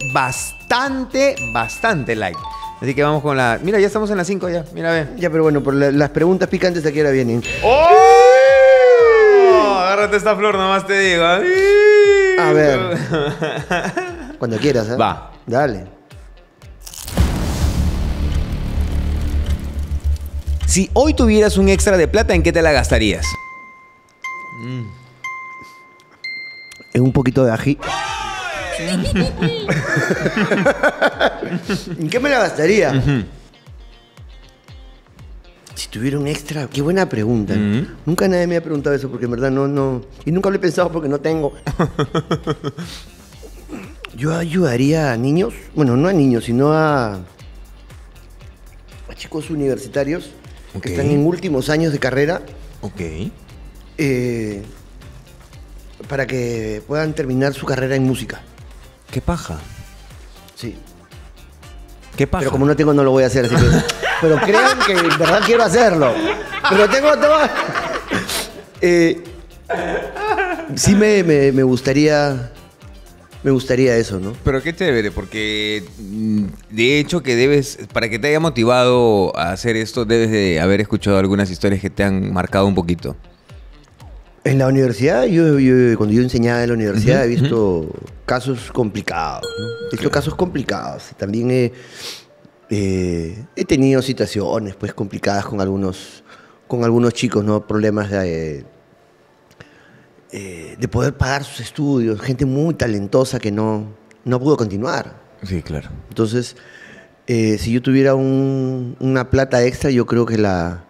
like. Así que vamos con la... Mira, ya estamos en las 5 ya. Mira, ve. Ya, pero bueno, por las preguntas picantes aquí ahora vienen. ¡Oh! Agárrate esta flor, nomás te digo. A ver. Cuando quieras, ¿eh? Va. Dale. Si hoy tuvieras un extra de plata, ¿en qué te la gastarías? En un poquito de ají. ¿En qué me la gastaría? Si tuviera un extra, qué buena pregunta. Nunca nadie me ha preguntado eso porque en verdad no. Y nunca lo he pensado porque no tengo. Yo ayudaría a niños, bueno, no a niños, sino a chicos universitarios Ok. que están en últimos años de carrera Ok. para que puedan terminar su carrera en música. ¿Qué paja? Sí. ¿Qué paja? Pero como no tengo, no lo voy a hacer. Así que, pero crean que en verdad quiero hacerlo. Pero tengo... sí me gustaría... Me gustaría eso, ¿no? Pero qué chévere, porque de hecho que debes, para que te haya motivado a hacer esto, debes de haber escuchado algunas historias que te han marcado un poquito. En la universidad, cuando yo enseñaba en la universidad, he visto casos complicados, ¿no? He visto casos complicados. También he tenido situaciones pues complicadas con algunos chicos, ¿no? Problemas de poder pagar sus estudios, gente muy talentosa que no pudo continuar. Sí, claro. Entonces, si yo tuviera una plata extra, yo creo que la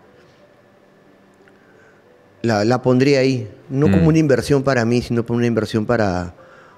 pondría ahí. No como una inversión para mí, sino como una inversión para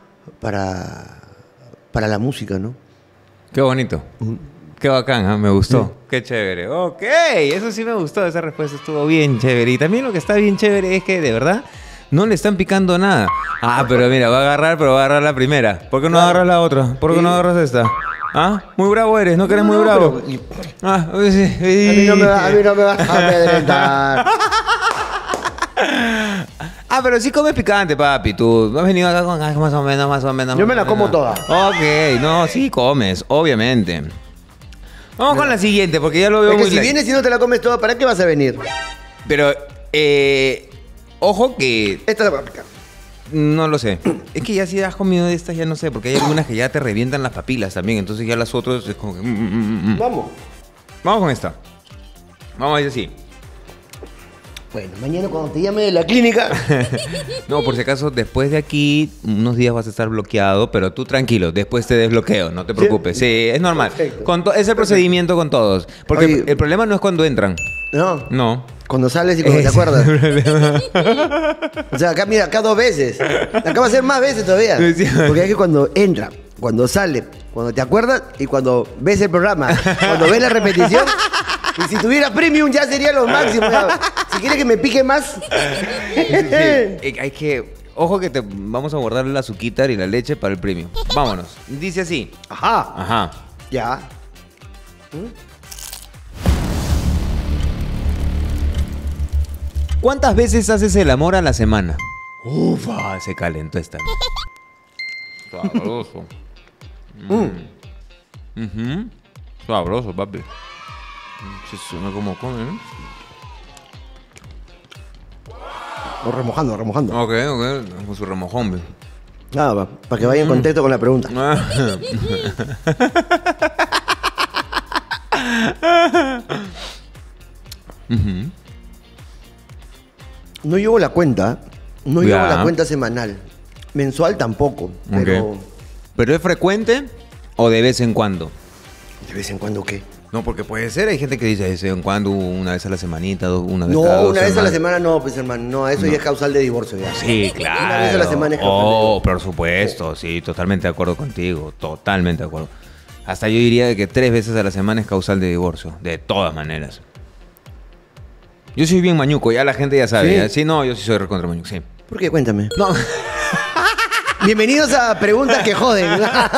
la música, ¿no? Qué bonito. Qué bacán, ¿ah? Me gustó. Qué chévere. Ok, eso sí me gustó. Esa respuesta estuvo bien chévere. Y también lo que está bien chévere es que, de verdad, no le están picando nada. Ah, pero mira, va a agarrar la primera. ¿Por qué no agarras la otra? ¿Por qué no agarras esta? ¿Ah? Muy bravo eres, ¿no que eres muy bravo? pero- Ah, A mí no me vas a amedrentar. Ah, pero sí comes picante, papi. Tú no has venido acá con más o menos, más o menos. Yo me la más o como menos. toda. Ok, no, sí comes, obviamente. Vamos con la siguiente, porque ya lo veo Es que muy si light. vienes y no te la comes toda, ¿para qué vas a venir? Pero, ojo que Esta la voy a picar. no lo sé. Es que ya si has comido de estas, ya no sé, porque hay algunas que ya te revientan las papilas también. Entonces ya las otras es como que... Vamos. Vamos con esta. Vamos a ir así. Bueno, mañana cuando te llame de la clínica. No, por si acaso, después de aquí, unos días vas a estar bloqueado, pero tú tranquilo, después te desbloqueo, no te preocupes. Sí, es normal. Perfecto. Es el procedimiento con todos. Porque Oye. el problema no es cuando entran. No. No. Cuando sales y cuando te Ese acuerdas. es el problema. O sea, acá, mira, acá 2 veces. Acá va a ser más veces todavía. Sí. Porque es que cuando entra, cuando sale, cuando te acuerdas y cuando ves el programa, cuando ves la repetición. Y si tuviera premium ya sería lo máximo. Ya. Si quieres que me pique más. Sí, hay que... Ojo que te vamos a guardar el azuquitar y la leche para el premium. Vámonos. Dice así. Ajá. Ajá. Ya. ¿Cuántas veces haces el amor a la semana? Ufa, se calentó esta. Sabroso. Ujú. Sabroso, papi. Sí, suena como come, ¿no? O remojando, remojando. Ok, con su remojón, ve. Nada, para que vaya en contexto con la pregunta. Ujú. No llevo la cuenta. No Ya. llevo la cuenta semanal. Mensual tampoco. Pero Ok. ¿Pero es frecuente o de vez en cuando? de vez en cuando, ¿qué? No, porque puede ser, hay gente que dice de vez en cuando, una vez a la semanita, una vez No, cada 2 una vez a la semanas. semana no, pues hermano. No, eso ya es causal de divorcio. Ya. Sí, claro. Una vez a la semana es causal de Oh, divorcio. por supuesto, sí, totalmente de acuerdo contigo, totalmente de acuerdo. Hasta yo diría que 3 veces a la semana es causal de divorcio, de todas maneras. Yo soy bien mañuco, ya la gente ya sabe. ¿Sí? ¿Ya? Sí, no, yo sí soy recontra mañuco, sí. ¿Por qué? Cuéntame. No, Bienvenidos a Preguntas que Joden.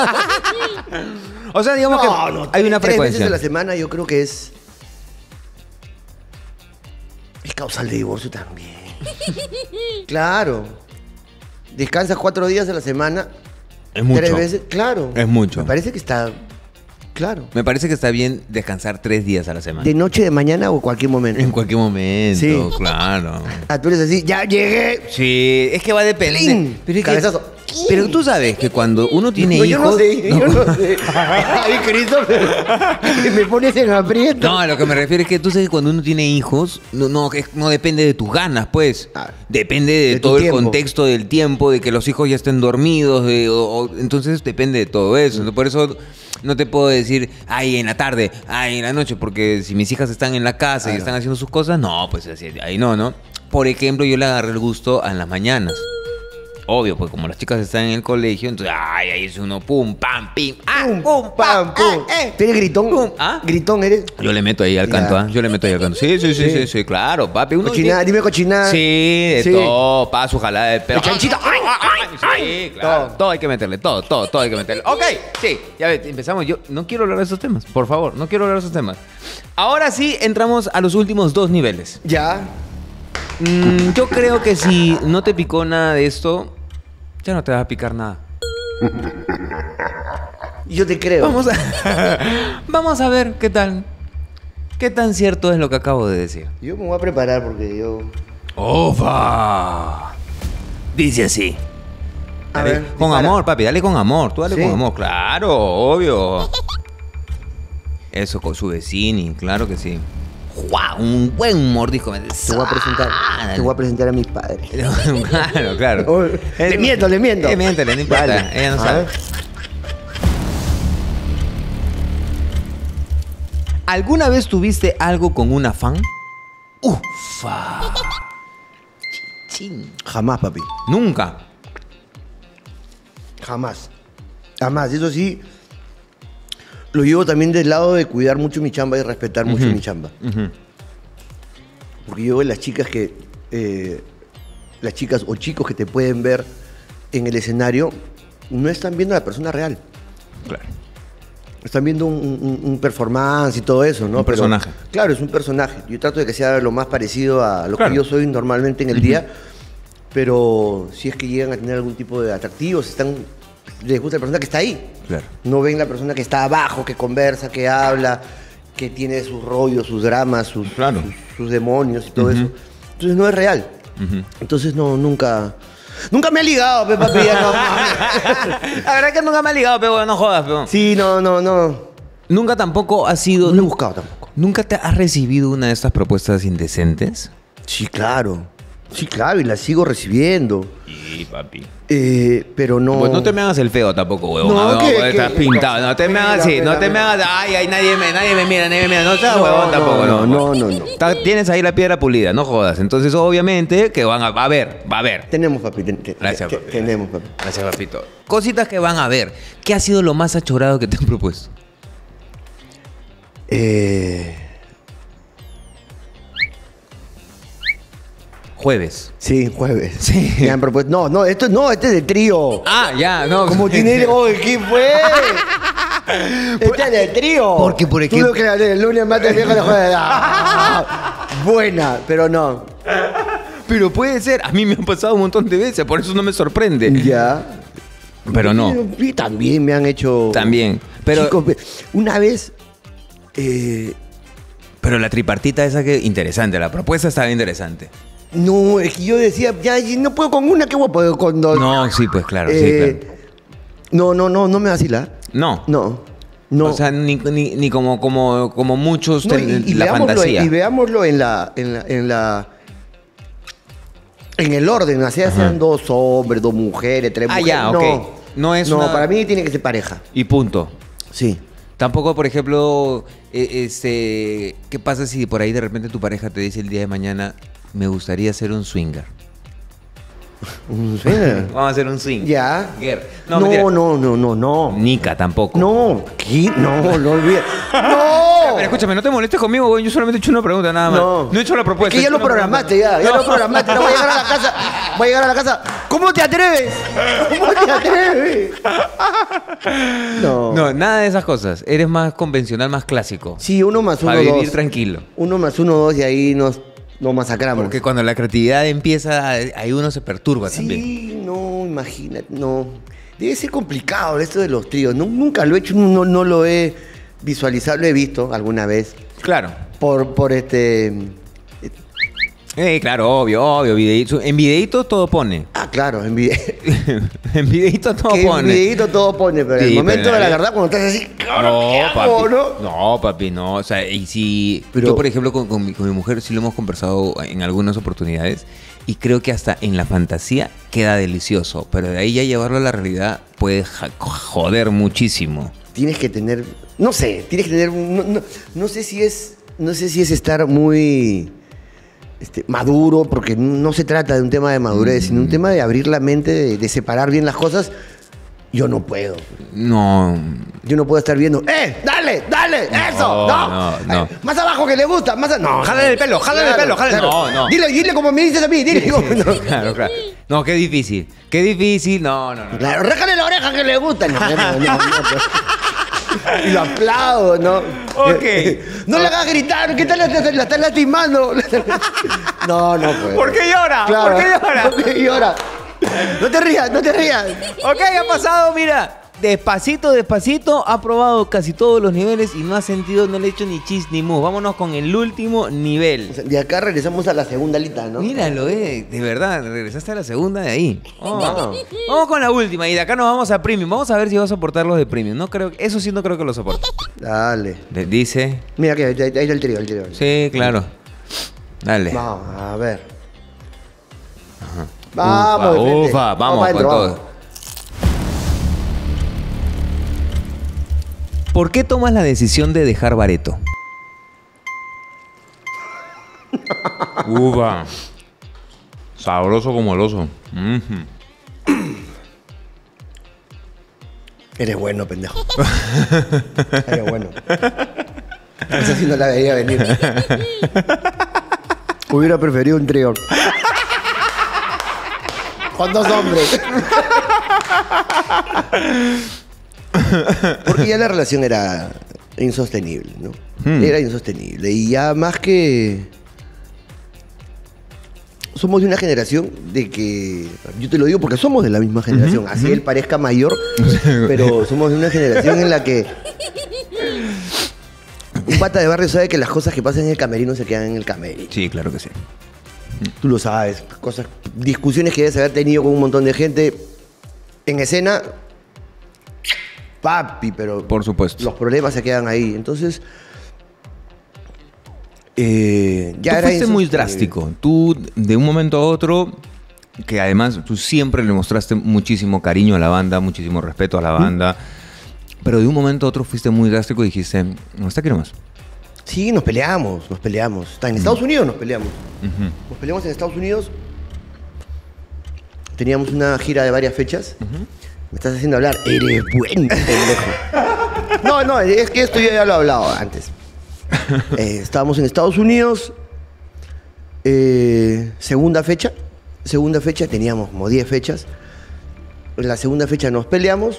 o sea, digamos que hay una 3 veces frecuencia. a la semana yo creo que es causal de divorcio también. Claro. Descansas 4 días a la semana. Es mucho. 3 veces. Claro. Es mucho. Me parece que está... Claro. Me parece que está bien descansar 3 días a la semana. De noche, de mañana o cualquier momento. En cualquier momento, Sí. claro. Ah, tú eres así, ya llegué. Sí, es que va a depender. ¡Cling! Pero, es que- Cabezazo. pero tú sabes que cuando uno tiene No, hijos... yo no sé, yo no sé. Ay, Christopher, que me pones en aprieto. No, a lo que me refiero es que tú sabes que cuando uno tiene hijos, no depende de tus ganas, pues. Ah, Depende de de tu todo el tiempo. contexto del tiempo, de que los hijos ya estén dormidos, entonces depende de todo eso. Entonces, por eso no te puedo decir, ay, en la tarde, ay, en la noche, porque si mis hijas están en la casa y Claro. están haciendo sus cosas, no, pues así, ahí no. Por ejemplo, yo le agarré el gusto a las mañanas. Obvio, pues como las chicas están en el colegio, entonces, ay, ahí es uno, pum, pam, pim, Pum, pam, pum. ¿Tú eres gritón? Pum. ¿Ah? ¿Gritón eres? Yo le meto ahí al Ya. canto, ¿ah? Yo le meto ahí al canto. Sí, claro, papi. Uno Cochinada, tiene- dime cochinada. Sí, de Sí. todo, pa, su jalada de pelo. El chanchito. Sí, claro. Todo hay que meterle, todo hay que meterle. Ok, sí, ya ves, empezamos. Yo no quiero hablar de esos temas, por favor, no quiero hablar de esos temas. Ahora sí, entramos a los últimos 2 niveles. Ya. Yo creo que si no te picó nada de esto, ya no te va a picar nada. Yo te creo. Vamos a ver qué tal. ¿Qué tan cierto es lo que acabo de decir? Yo me voy a preparar porque yo... ¡Ofa! Dice así. A Dale, ver, con dispara. amor, papi, dale con amor. Tú dale ¿Sí? con amor, claro, obvio. Eso, con su vecini, claro que sí. ¡Guau! Un buen mordisco. Te voy a presentar. Te voy a presentar a mis padres. Claro, claro. Oh, le miento. Miéntele, no importa. Dale. Ella no A sabe. ver. ¿Alguna vez tuviste algo con una fan? ¡Ufa! Chin. Jamás, papi. Nunca. Jamás. Jamás. Eso sí, lo llevo también del lado de cuidar mucho mi chamba y respetar mucho mi chamba. Ujú. Porque yo veo las chicas que... las chicas o chicos que te pueden ver en el escenario no están viendo a la persona real. Claro. Están viendo un performance y todo eso, ¿no? Un personaje. Claro, es un personaje. Yo trato de que sea lo más parecido a lo Claro. que yo soy normalmente en el día. Pero si es que llegan a tener algún tipo de atractivos, les gusta la persona que está ahí. Claro. No ven la persona que está abajo, que conversa, que habla, que tiene sus rollos, sus dramas, sus demonios y todo eso. Entonces no es real. Entonces nunca me ha ligado, pe, papi. Ya no, la verdad que nunca me ha ligado, pero no jodas, pero. Sí, no. Nunca tampoco has sido. No lo he buscado tampoco. ¿Nunca te has recibido una de estas propuestas indecentes? Sí, claro. Sí, claro, y la sigo recibiendo. Sí, papi. Pero no. Pues no te me hagas el feo tampoco, huevón. No, estás pintado. No te me hagas así. No te me hagas. Ay, nadie me mira. No seas huevón tampoco. No. Tienes ahí la piedra pulida, no jodas. Entonces, obviamente, que va a ver. Tenemos, papi. Gracias, papi. Tenemos, papi. Gracias, papito. Cositas que van a ver. ¿Qué ha sido lo más achorado que te han propuesto? Jueves. Sí, jueves. Sí. Me han propuesto. Este es de trío. Ah, ya, no. Como tiene. Oye, ¿qué fue? Este es de trío. Porque, por ejemplo. Tú lo que el lunes mata el viejo de jueves. Buena, pero no. Pero puede ser. A mí me han pasado un montón de veces, por eso no me sorprende. Ya. Pero no. Y también me han hecho. También. Pero. Chicos, una vez. Pero la tripartita esa que interesante, la propuesta estaba interesante. No, es que yo decía, ya no puedo con una, ¿qué voy a poder con dos? No, sí, pues claro, sí, claro. No me vacila. No. No. O sea, ni como muchos No, la fantasía. Y veámoslo en el orden, así sean dos hombres, dos mujeres, tres mujeres. Ya, ok. No, para mí tiene que ser pareja. Y punto. Sí. Tampoco, por ejemplo, ¿qué pasa si por ahí de repente tu pareja te dice el día de mañana, me gustaría ser un swinger? ¿Un swinger? Vamos a hacer un swing. Ya. No. Nica tampoco. No. ¿Qué? No olvides. ¡No! Pero escúchame, no te molestes conmigo, güey. Yo solamente he hecho una pregunta, nada más. No he hecho la propuesta. Es que ya lo programaste, ya lo programaste. No, voy a llegar a la casa. ¿Cómo te atreves? No, nada de esas cosas. Eres más convencional, más clásico. Sí, 1 más 1, 2. Para vivir tranquilo. 1 más 1, 2 y ahí nos masacramos. Porque cuando la creatividad empieza, ahí uno se perturba también. Sí, no, imagínate, no. Debe ser complicado esto de los tríos. Nunca lo he hecho, no lo he visualizado, lo he visto alguna vez. Claro. Por claro, obvio. Videíto. En videíto todo pone. Ah, claro, en videíto todo pone. En videíto todo pone, pero en el momento de la verdad, cuando estás así, No, papi, no. O sea, y si. Pero, yo, por ejemplo, con mi mujer sí lo hemos conversado en algunas oportunidades. Y creo que hasta en la fantasía queda delicioso. Pero de ahí ya llevarlo a la realidad puede joder muchísimo. Tienes que tener. No sé, no sé si es estar muy. Maduro, porque no se trata de un tema de madurez, sino un tema de abrir la mente, de separar bien las cosas. Yo no puedo. No. Yo no puedo estar viendo, dale, eso, no. Más abajo que le gusta, no. Jálale el pelo. Claro. No. Dile como me dices a mí, dile. Claro. No, qué difícil. No. Claro, réjale la oreja que le gusta. No. Y lo aplaudo, ¿no? Ok. No le hagas gritar, ¿qué tal la estás lastimando? No puedo. ¿Por qué llora? Claro, ¿Por qué llora? No te rías. Ok, ha pasado, mira, despacito, ha probado casi todos los niveles y no le he hecho ni chis ni mu. Vámonos con el último nivel. O sea, de acá regresamos a la segunda lista, ¿no? Míralo, de verdad, regresaste a la segunda de ahí. Vamos con la última y de acá nos vamos a Premium. Vamos a ver si vas a soportar los de Premium. No creo que lo soporte. Dale. Dice. Mira que ahí está el trío. Sí, claro. Dale. Vamos, a ver. Ajá. Vamos con todo. ¿Por qué tomas la decisión de dejar Bareto? Uva. Sabroso como el oso. Eres bueno, pendejo. Eres bueno. Esa sí no la veía venir. Hubiera preferido un trío. Con 2 hombres. Porque ya la relación era insostenible, ¿no? Era insostenible. Y ya más que somos de una generación de que, yo te lo digo porque somos de la misma generación, así él parezca mayor, pero somos de una generación en la que un pata de barrio sabe que las cosas que pasan en el camerino se quedan en el camerino. Sí, claro que sí. Tú lo sabes, cosas, discusiones que debes haber tenido con un montón de gente en escena, papi, pero Por supuesto. los problemas se quedan ahí. Entonces, Tú fuiste muy drástico. Tú, de un momento a otro, que además tú siempre le mostraste muchísimo cariño a la banda, muchísimo respeto a la banda, pero de un momento a otro fuiste muy drástico y dijiste, no, hasta aquí nomás. sí, nos peleamos. Está en Estados Unidos nos peleamos. Nos peleamos en Estados Unidos. Teníamos una gira de varias fechas. Me estás haciendo hablar. Eres buen pendejo. No, es que esto yo ya lo he hablado antes. Estábamos en Estados Unidos. Segunda fecha, teníamos como 10 fechas. En la segunda fecha nos peleamos.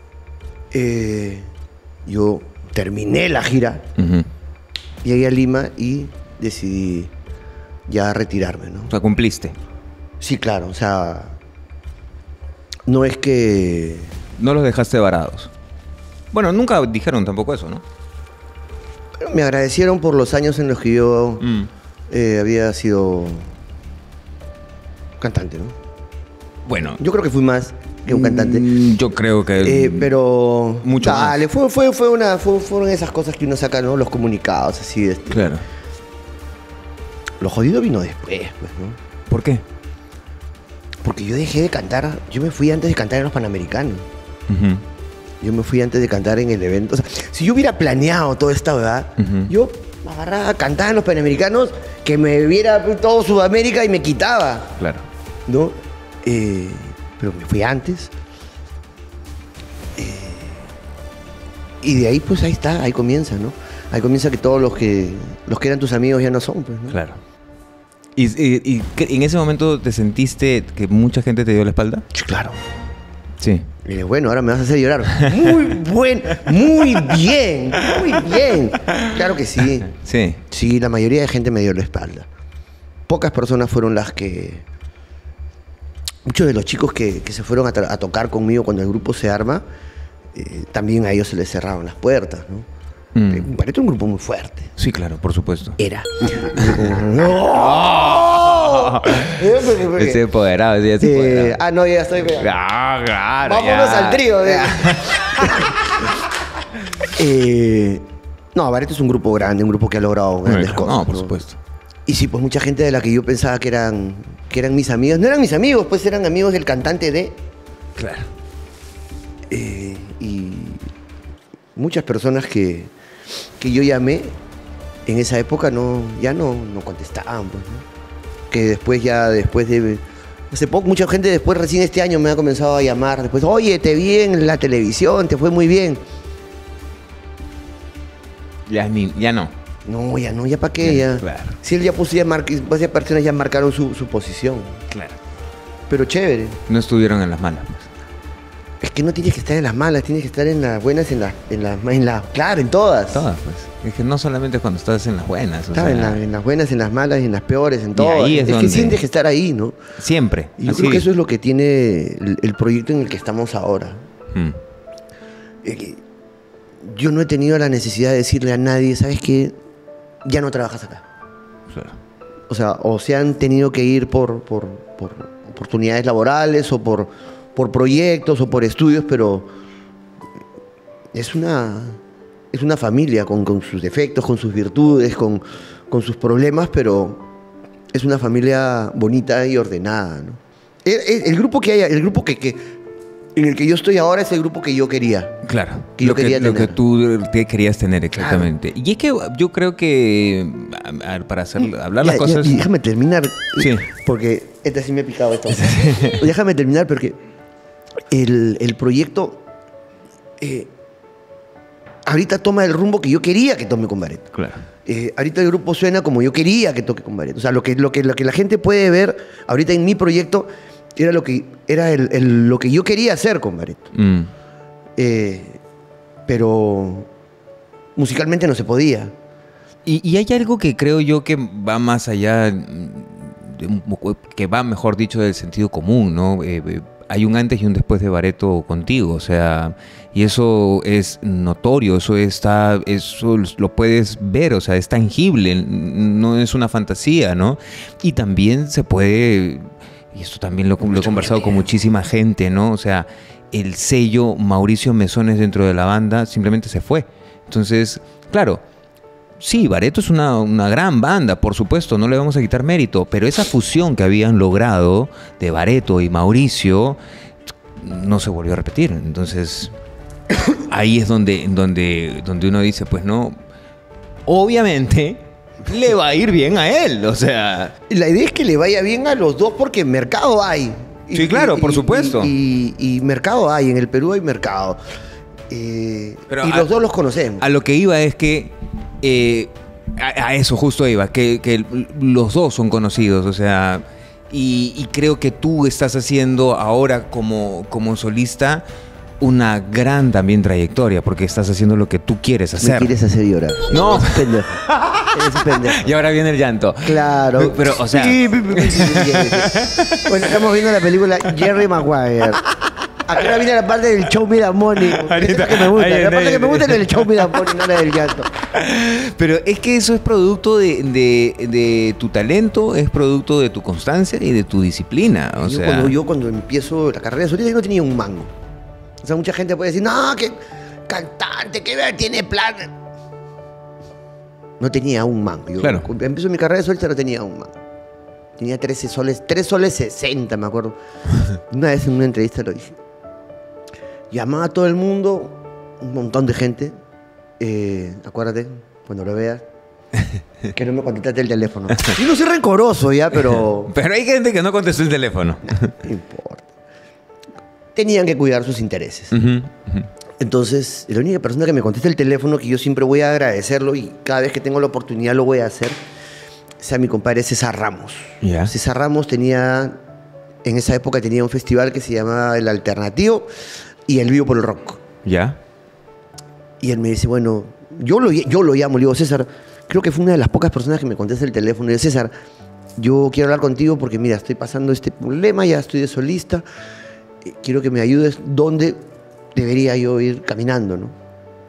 Yo terminé la gira. Llegué a Lima y decidí ya retirarme, ¿no? O sea, cumpliste. Sí, claro, o sea, no es que... No los dejaste varados. Bueno, nunca dijeron tampoco eso, ¿no? Me agradecieron por los años en los que yo había sido cantante, ¿no? Bueno, Yo creo que fui más que un cantante. yo creo que... Pero... mucho dale, fueron esas cosas que uno saca, ¿no? Los comunicados, así de... Claro. Lo jodido vino después, pues, ¿no? ¿Por qué? Porque yo dejé de cantar, yo me fui antes de cantar en los Panamericanos. Yo me fui antes de cantar en el evento. O sea, si yo hubiera planeado toda esta verdad, yo agarraba, cantaba en los Panamericanos, que me viera todo Sudamérica y me quitaba, Claro. ¿no? Pero me fui antes. Y de ahí, pues ahí está, ahí comienza, ¿no? Ahí comienza que todos los que eran tus amigos ya no son, pues, ¿no? Claro. ¿Y en ese momento te sentiste que mucha gente te dio la espalda? Sí, claro. Sí. Bueno, ahora me vas a hacer llorar. Muy bien. Claro que sí. Sí. Sí, la mayoría de gente me dio la espalda. Pocas personas fueron las que... Muchos de los chicos que se fueron a tocar conmigo cuando el grupo se arma, también a ellos se les cerraron las puertas, ¿no? Parece un grupo muy fuerte. Sí, claro, por supuesto. Era. Ese empoderado, ese empoderado. No, ya estoy... Claro, Vámonos ya. al trío. No, Bareto es un grupo grande, un grupo que ha logrado grandes cosas. No, por supuesto. Y sí, pues mucha gente de la que yo pensaba que eran mis amigos, no eran mis amigos, pues eran amigos del cantante de... Claro. Y muchas personas que yo llamé en esa época ya no contestaban, pues, ¿no? Que después de... Hace poco, mucha gente después, recién este año, me ha comenzado a llamar. Después, oye, te vi en la televisión, te fue muy bien. Ya no. No, ya para qué, ya. Claro. Si él ya puso, varias personas ya marcaron su posición. Claro. Pero chévere. No estuvieron en las malas. Pues. Es que no tienes que estar en las malas, tienes que estar en las buenas, claro, en todas. Todas, pues. Es que no solamente cuando estás en las buenas. Claro, en las buenas, en las malas, en las peores, en todas. ahí es que donde- tienes que estar ahí, ¿no? Siempre. Y yo Así. creo que eso es lo que tiene el proyecto en el que estamos ahora. Mm. Que yo no he tenido la necesidad de decirle a nadie, ¿sabes qué? Ya no trabajas acá. Claro. O sea, o se han tenido que ir por oportunidades laborales o por proyectos o por estudios, pero es una familia con sus defectos, con sus virtudes, con sus problemas, pero es una familia bonita y ordenada, ¿no? El grupo en el que yo estoy ahora es el grupo que yo quería. Claro, Que yo quería lo que tener. tú te querías tener, exactamente. Y es que yo creo que, para hablar las cosas... Y déjame terminar, Sí. porque esta sí me ha picado esto. Déjame terminar porque el proyecto ahorita toma el rumbo que yo quería que tome con Bareto. Claro. Ahorita el grupo suena como yo quería que toque con Bareto. O sea, lo que la gente puede ver ahorita en mi proyecto era lo que yo quería hacer con Bareto. Pero musicalmente no se podía. Y hay algo que creo yo que va más allá que va, mejor dicho, del sentido común, ¿no? Hay un antes y un después de Barreto contigo, o sea, y eso es notorio, eso lo puedes ver, o sea, es tangible, no es una fantasía, ¿no? Y también se puede, y esto también lo he conversado con muchísima gente, ¿no? O sea, el sello Mauricio Mesones dentro de la banda simplemente se fue. Entonces, claro, sí, Barreto es una gran banda, por supuesto, no le vamos a quitar mérito, pero esa fusión que habían logrado de Barreto y Mauricio no se volvió a repetir. Entonces, ahí es donde uno dice, pues no, obviamente le va a ir bien a él, o sea... La idea es que le vaya bien a los dos porque mercado hay. Sí, claro, por supuesto. Y mercado hay, en el Perú hay mercado. Pero y los dos los conocemos. A lo que iba es que... a eso justo iba, que los dos son conocidos, o sea, y creo que tú estás haciendo ahora como solista una gran también trayectoria, porque estás haciendo lo que tú quieres hacer. Me quieres hacer llorar. No. Eres pendejo. Eres pendejo. Y ahora viene el llanto. Claro. Pero, o sea... Bueno, estamos viendo la película Jerry Maguire. Acá viene la parte del show me the money. Esa que me gusta. La parte que me gusta es el show me the money, no la del llanto. Pero es que eso es producto de tu talento, es producto de tu constancia y de tu disciplina. O sea... Yo cuando empiezo la carrera de solista, yo no tenía un mango. O sea, mucha gente puede decir, no, que cantante, que tiene plan. No tenía un mango. Yo, claro. Cuando empiezo mi carrera de solista no tenía un mango. Tenía 13 soles, 3 soles 60, me acuerdo. Una vez en una entrevista lo dije. Llamaba a todo el mundo, un montón de gente. Acuérdate, cuando lo veas, que no me contestaste el teléfono. Yo no soy rencoroso ya, pero... Pero hay gente que no contestó el teléfono. No importa. Tenían que cuidar sus intereses. Entonces, la única persona que me contesta el teléfono, que yo siempre voy a agradecerlo y cada vez que tengo la oportunidad lo voy a hacer, sea mi compadre César Ramos. Yeah. César Ramos en esa época tenía un festival que se llamaba El Alternativo y El Vivo por el Rock. ¿Ya? Y él me dice, bueno, yo lo llamo, le digo, César, creo que fue una de las pocas personas que me contesta el teléfono. Y digo, César, yo quiero hablar contigo porque, mira, estoy pasando este problema, ya estoy de solista, quiero que me ayudes, ¿dónde debería yo ir caminando, no?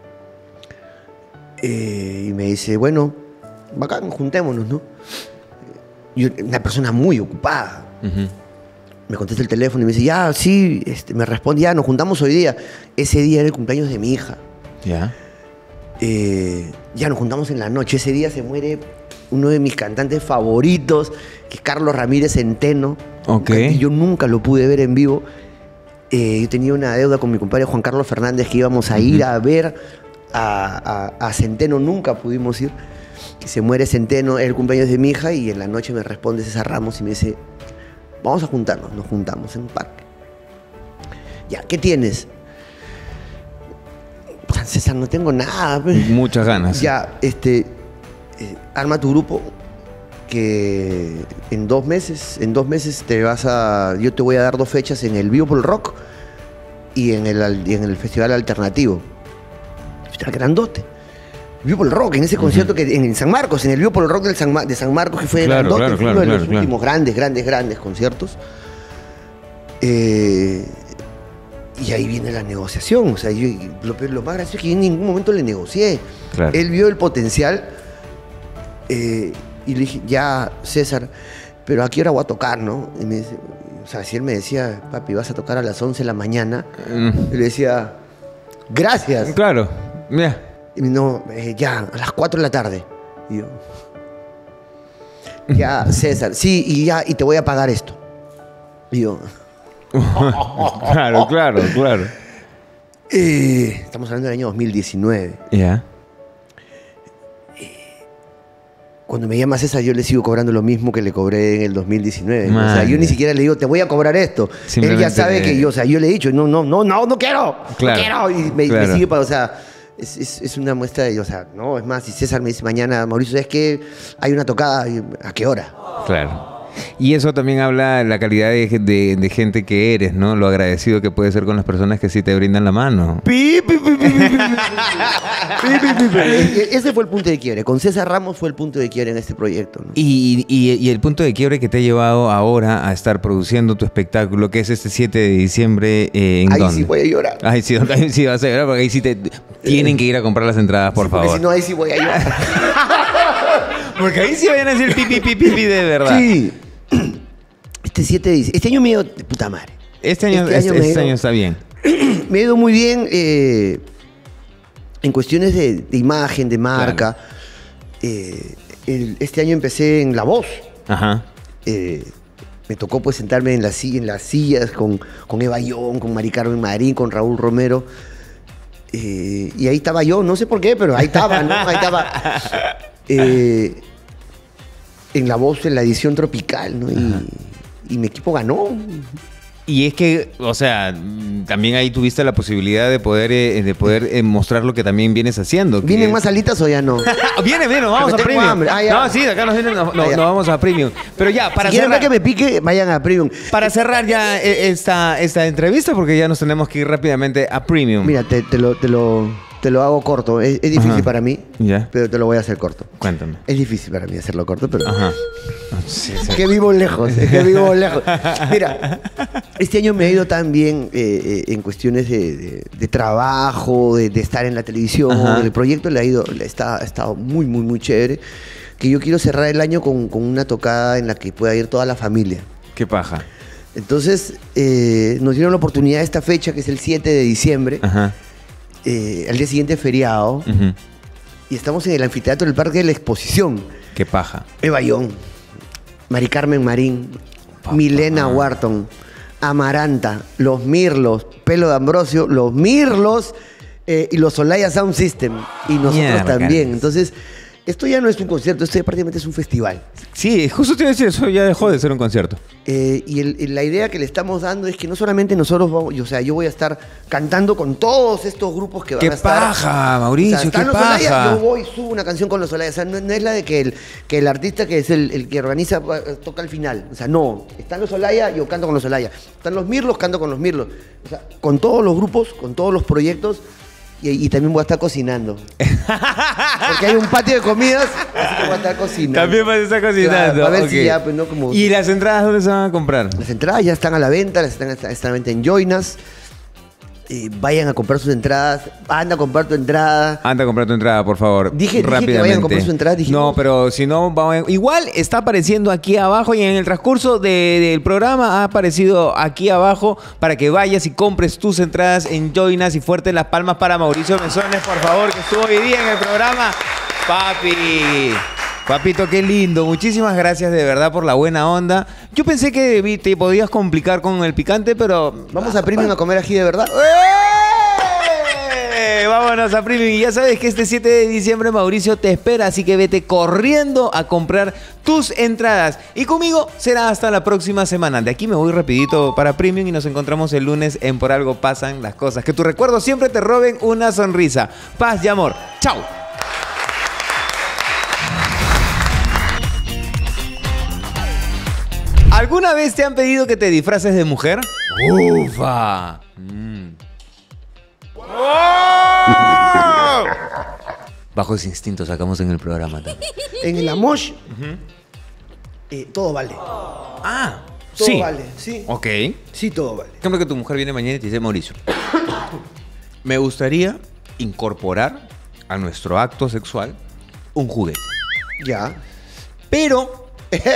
Y me dice, bueno, bacán, juntémonos, ¿no? Yo, una persona muy ocupada. Me contesta el teléfono y me dice, ya, sí, me responde, ya, nos juntamos hoy día. Ese día era el cumpleaños de mi hija. Ya. Ya nos juntamos en la noche. Ese día se muere uno de mis cantantes favoritos, que es Carlos Ramírez Centeno. Ok. Y yo nunca lo pude ver en vivo. Yo tenía una deuda con mi compadre Juan Carlos Fernández que íbamos a ir a ver a Centeno, nunca pudimos ir. Se muere Centeno, es el cumpleaños de mi hija y en la noche me responde César Ramos y me dice, vamos a juntarnos. Nos juntamos en un parque. Ya, ¿qué tienes? César, no tengo nada. Muchas ganas. Ya, arma tu grupo que en 2 meses yo te voy a dar 2 fechas en el Vivo por el Rock y en el Festival Alternativo. Festival grandote. Vivo por el Rock, en ese concierto que en San Marcos, en el Vivo por el Rock de San Marcos, que fue grandote, fue uno de los últimos grandes conciertos. Y ahí viene la negociación. O sea, lo más gracioso es que yo en ningún momento le negocié. Claro. Él vio el potencial y le dije, ya, César, pero ¿a qué hora voy a tocar, no? Y me dice, o sea, si él me decía, papi, vas a tocar a las 11 de la mañana, yo le decía, gracias. Claro, mira. Y me no, ya, a las 4 de la tarde. Y yo, ya, César, sí, y te voy a pagar esto. Y yo... Claro. Estamos hablando del año 2019. Ya. Cuando me llama César, yo le sigo cobrando lo mismo que le cobré en el 2019. Man. O sea, yo ni siquiera le digo, te voy a cobrar esto. Él ya sabe que yo, o sea, yo le he dicho, no quiero. Claro. No quiero. Y me sigue para, o sea, es una muestra de, o sea, no, es más, si César me dice mañana, Mauricio, ¿sabes qué? Hay una tocada, ¿a qué hora? Claro. Y eso también habla de la calidad de gente que eres, ¿no? Lo agradecido que puedes ser con las personas que sí te brindan la mano. Ese fue el punto de quiebre. Con César Ramos fue el punto de quiebre en este proyecto, ¿no? Y el punto de quiebre que te ha llevado ahora a estar produciendo tu espectáculo, que es este 7 de diciembre, ¿en Ahí dónde? sí voy a llorar. Ahí sí vas a llorar, porque ahí sí tienen que ir a comprar las entradas, por Porque favor. si no, ahí sí voy a llorar. Porque ahí sí vayan a decir pipi de verdad. Sí. Este 7 de diciembre. Este año me dio de puta madre. Este año está bien. Me ha ido muy bien en cuestiones de imagen, de marca. Este año empecé en La Voz. Ajá. Me tocó pues sentarme en las sillas con Eva Young, con Mari Carmen Marín, con Raúl Romero. Y ahí estaba yo, no sé por qué, pero ahí estaba, ¿no? Ahí estaba. En La Voz, en la edición tropical, ¿no? Y mi equipo ganó. Y es que, o sea, también ahí tuviste la posibilidad de poder mostrar lo que también vienes haciendo. ¿Vienen más alitas o ya no? Viene, nos vamos a tengo Premium. hambre. Ah, ya. No, sí, de acá nos vamos a Premium. Pero ya, para Si quieren ver cerrar, que me pique, vayan a Premium. para cerrar ya esta entrevista, porque ya nos tenemos que ir rápidamente a Premium. Mira, te lo hago corto. Es difícil Ajá. para mí, Ya. pero te lo voy a hacer corto. Cuéntame. Es difícil para mí hacerlo corto, pero... Ajá. Sí, sí. Es que vivo lejos, es que vivo lejos. Mira, este año me ha ido tan bien en cuestiones de trabajo, de estar en la televisión. Ajá. El proyecto ha estado muy, muy, muy chévere. Que yo quiero cerrar el año con una tocada en la que pueda ir toda la familia. Qué paja. Entonces, nos dieron la oportunidad de esta fecha, que es el 7 de diciembre. Ajá. Al día siguiente feriado. Ujú. Y estamos en el anfiteatro del Parque de la Exposición. Qué paja. Eva Young, Mari Carmen Marín, Milena Wharton, Amaranta, Los Mirlos, Pelo de Ambrosio, Los Mirlos y los Olaya Sound System. Y nosotros Mierda, también. caras. Entonces, esto ya no es un concierto, esto ya prácticamente es un festival. Sí, justo te iba a decir, eso ya dejó de ser un concierto. La idea que le estamos dando es que no solamente nosotros vamos, o sea, yo voy a estar cantando con todos estos grupos que van ¡Qué a estar. paja, Mauricio! O sea, están ¡Qué los Olaya, paja! yo voy, subo una canción con los Olaya. O sea, no es la de que el artista que es el que organiza toca al final. O sea, no. Están los Olaya, yo canto con los Olaya. Están los Mirlos, canto con los Mirlos. O sea, con todos los grupos, con todos los proyectos. Y también voy a estar cocinando. Porque hay un patio de comidas, así que voy a estar cocinando. También vas a estar cocinando. Claro, a ver ok. si ya, pues no como... ¿Y las entradas dónde se van a comprar? Las entradas ya están a la venta, están a la venta en Joinas. Vayan a comprar sus entradas. Anda a comprar tu entrada. Anda a comprar tu entrada, por favor. Dije que rápidamente. vayan a comprar su entrada, dijimos. No, pero si no, igual está apareciendo aquí abajo y en el transcurso del programa ha aparecido aquí abajo para que vayas y compres tus entradas en Joinas. Y fuerte las palmas para Mauricio Mesones, por favor, que estuvo hoy día en el programa. Papi. Papito, qué lindo. Muchísimas gracias de verdad por la buena onda. Yo pensé que te podías complicar con el picante, pero... Vamos a Premium a comer ají de verdad. Vámonos a Premium. Y ya sabes que este 7 de diciembre Mauricio te espera, así que vete corriendo a comprar tus entradas. Y conmigo será hasta la próxima semana. De aquí me voy rapidito para Premium y nos encontramos el lunes en Por Algo Pasan las Cosas. Que tus recuerdos siempre te roben una sonrisa. Paz y amor. ¡Chao! ¿Alguna vez te han pedido que te disfraces de mujer? ¡Ufa! Bajos instintos sacamos en el programa también. En el Amosh, todo vale. Ah, Todo sí. vale, sí. Ok. Sí, todo vale. Por ejemplo, que tu mujer viene mañana y te dice, Mauricio, me gustaría incorporar a nuestro acto sexual un juguete. Ya. Pero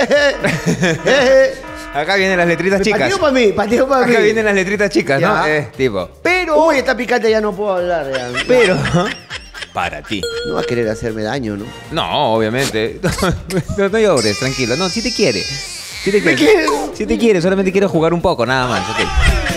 acá vienen las letritas chicas. Pateo para mí. Acá vienen las letritas chicas, ¿no? Ya. Tipo, Pero, uy, está picante, ya no puedo hablar. Ya. pero, para ti. No va a querer hacerme daño, ¿no? No, obviamente. No llores, tranquilo. No, si te quiere. Si te ¿Me quiere. quiere? Si te quiere, solamente quiero jugar un poco, nada más. Ok.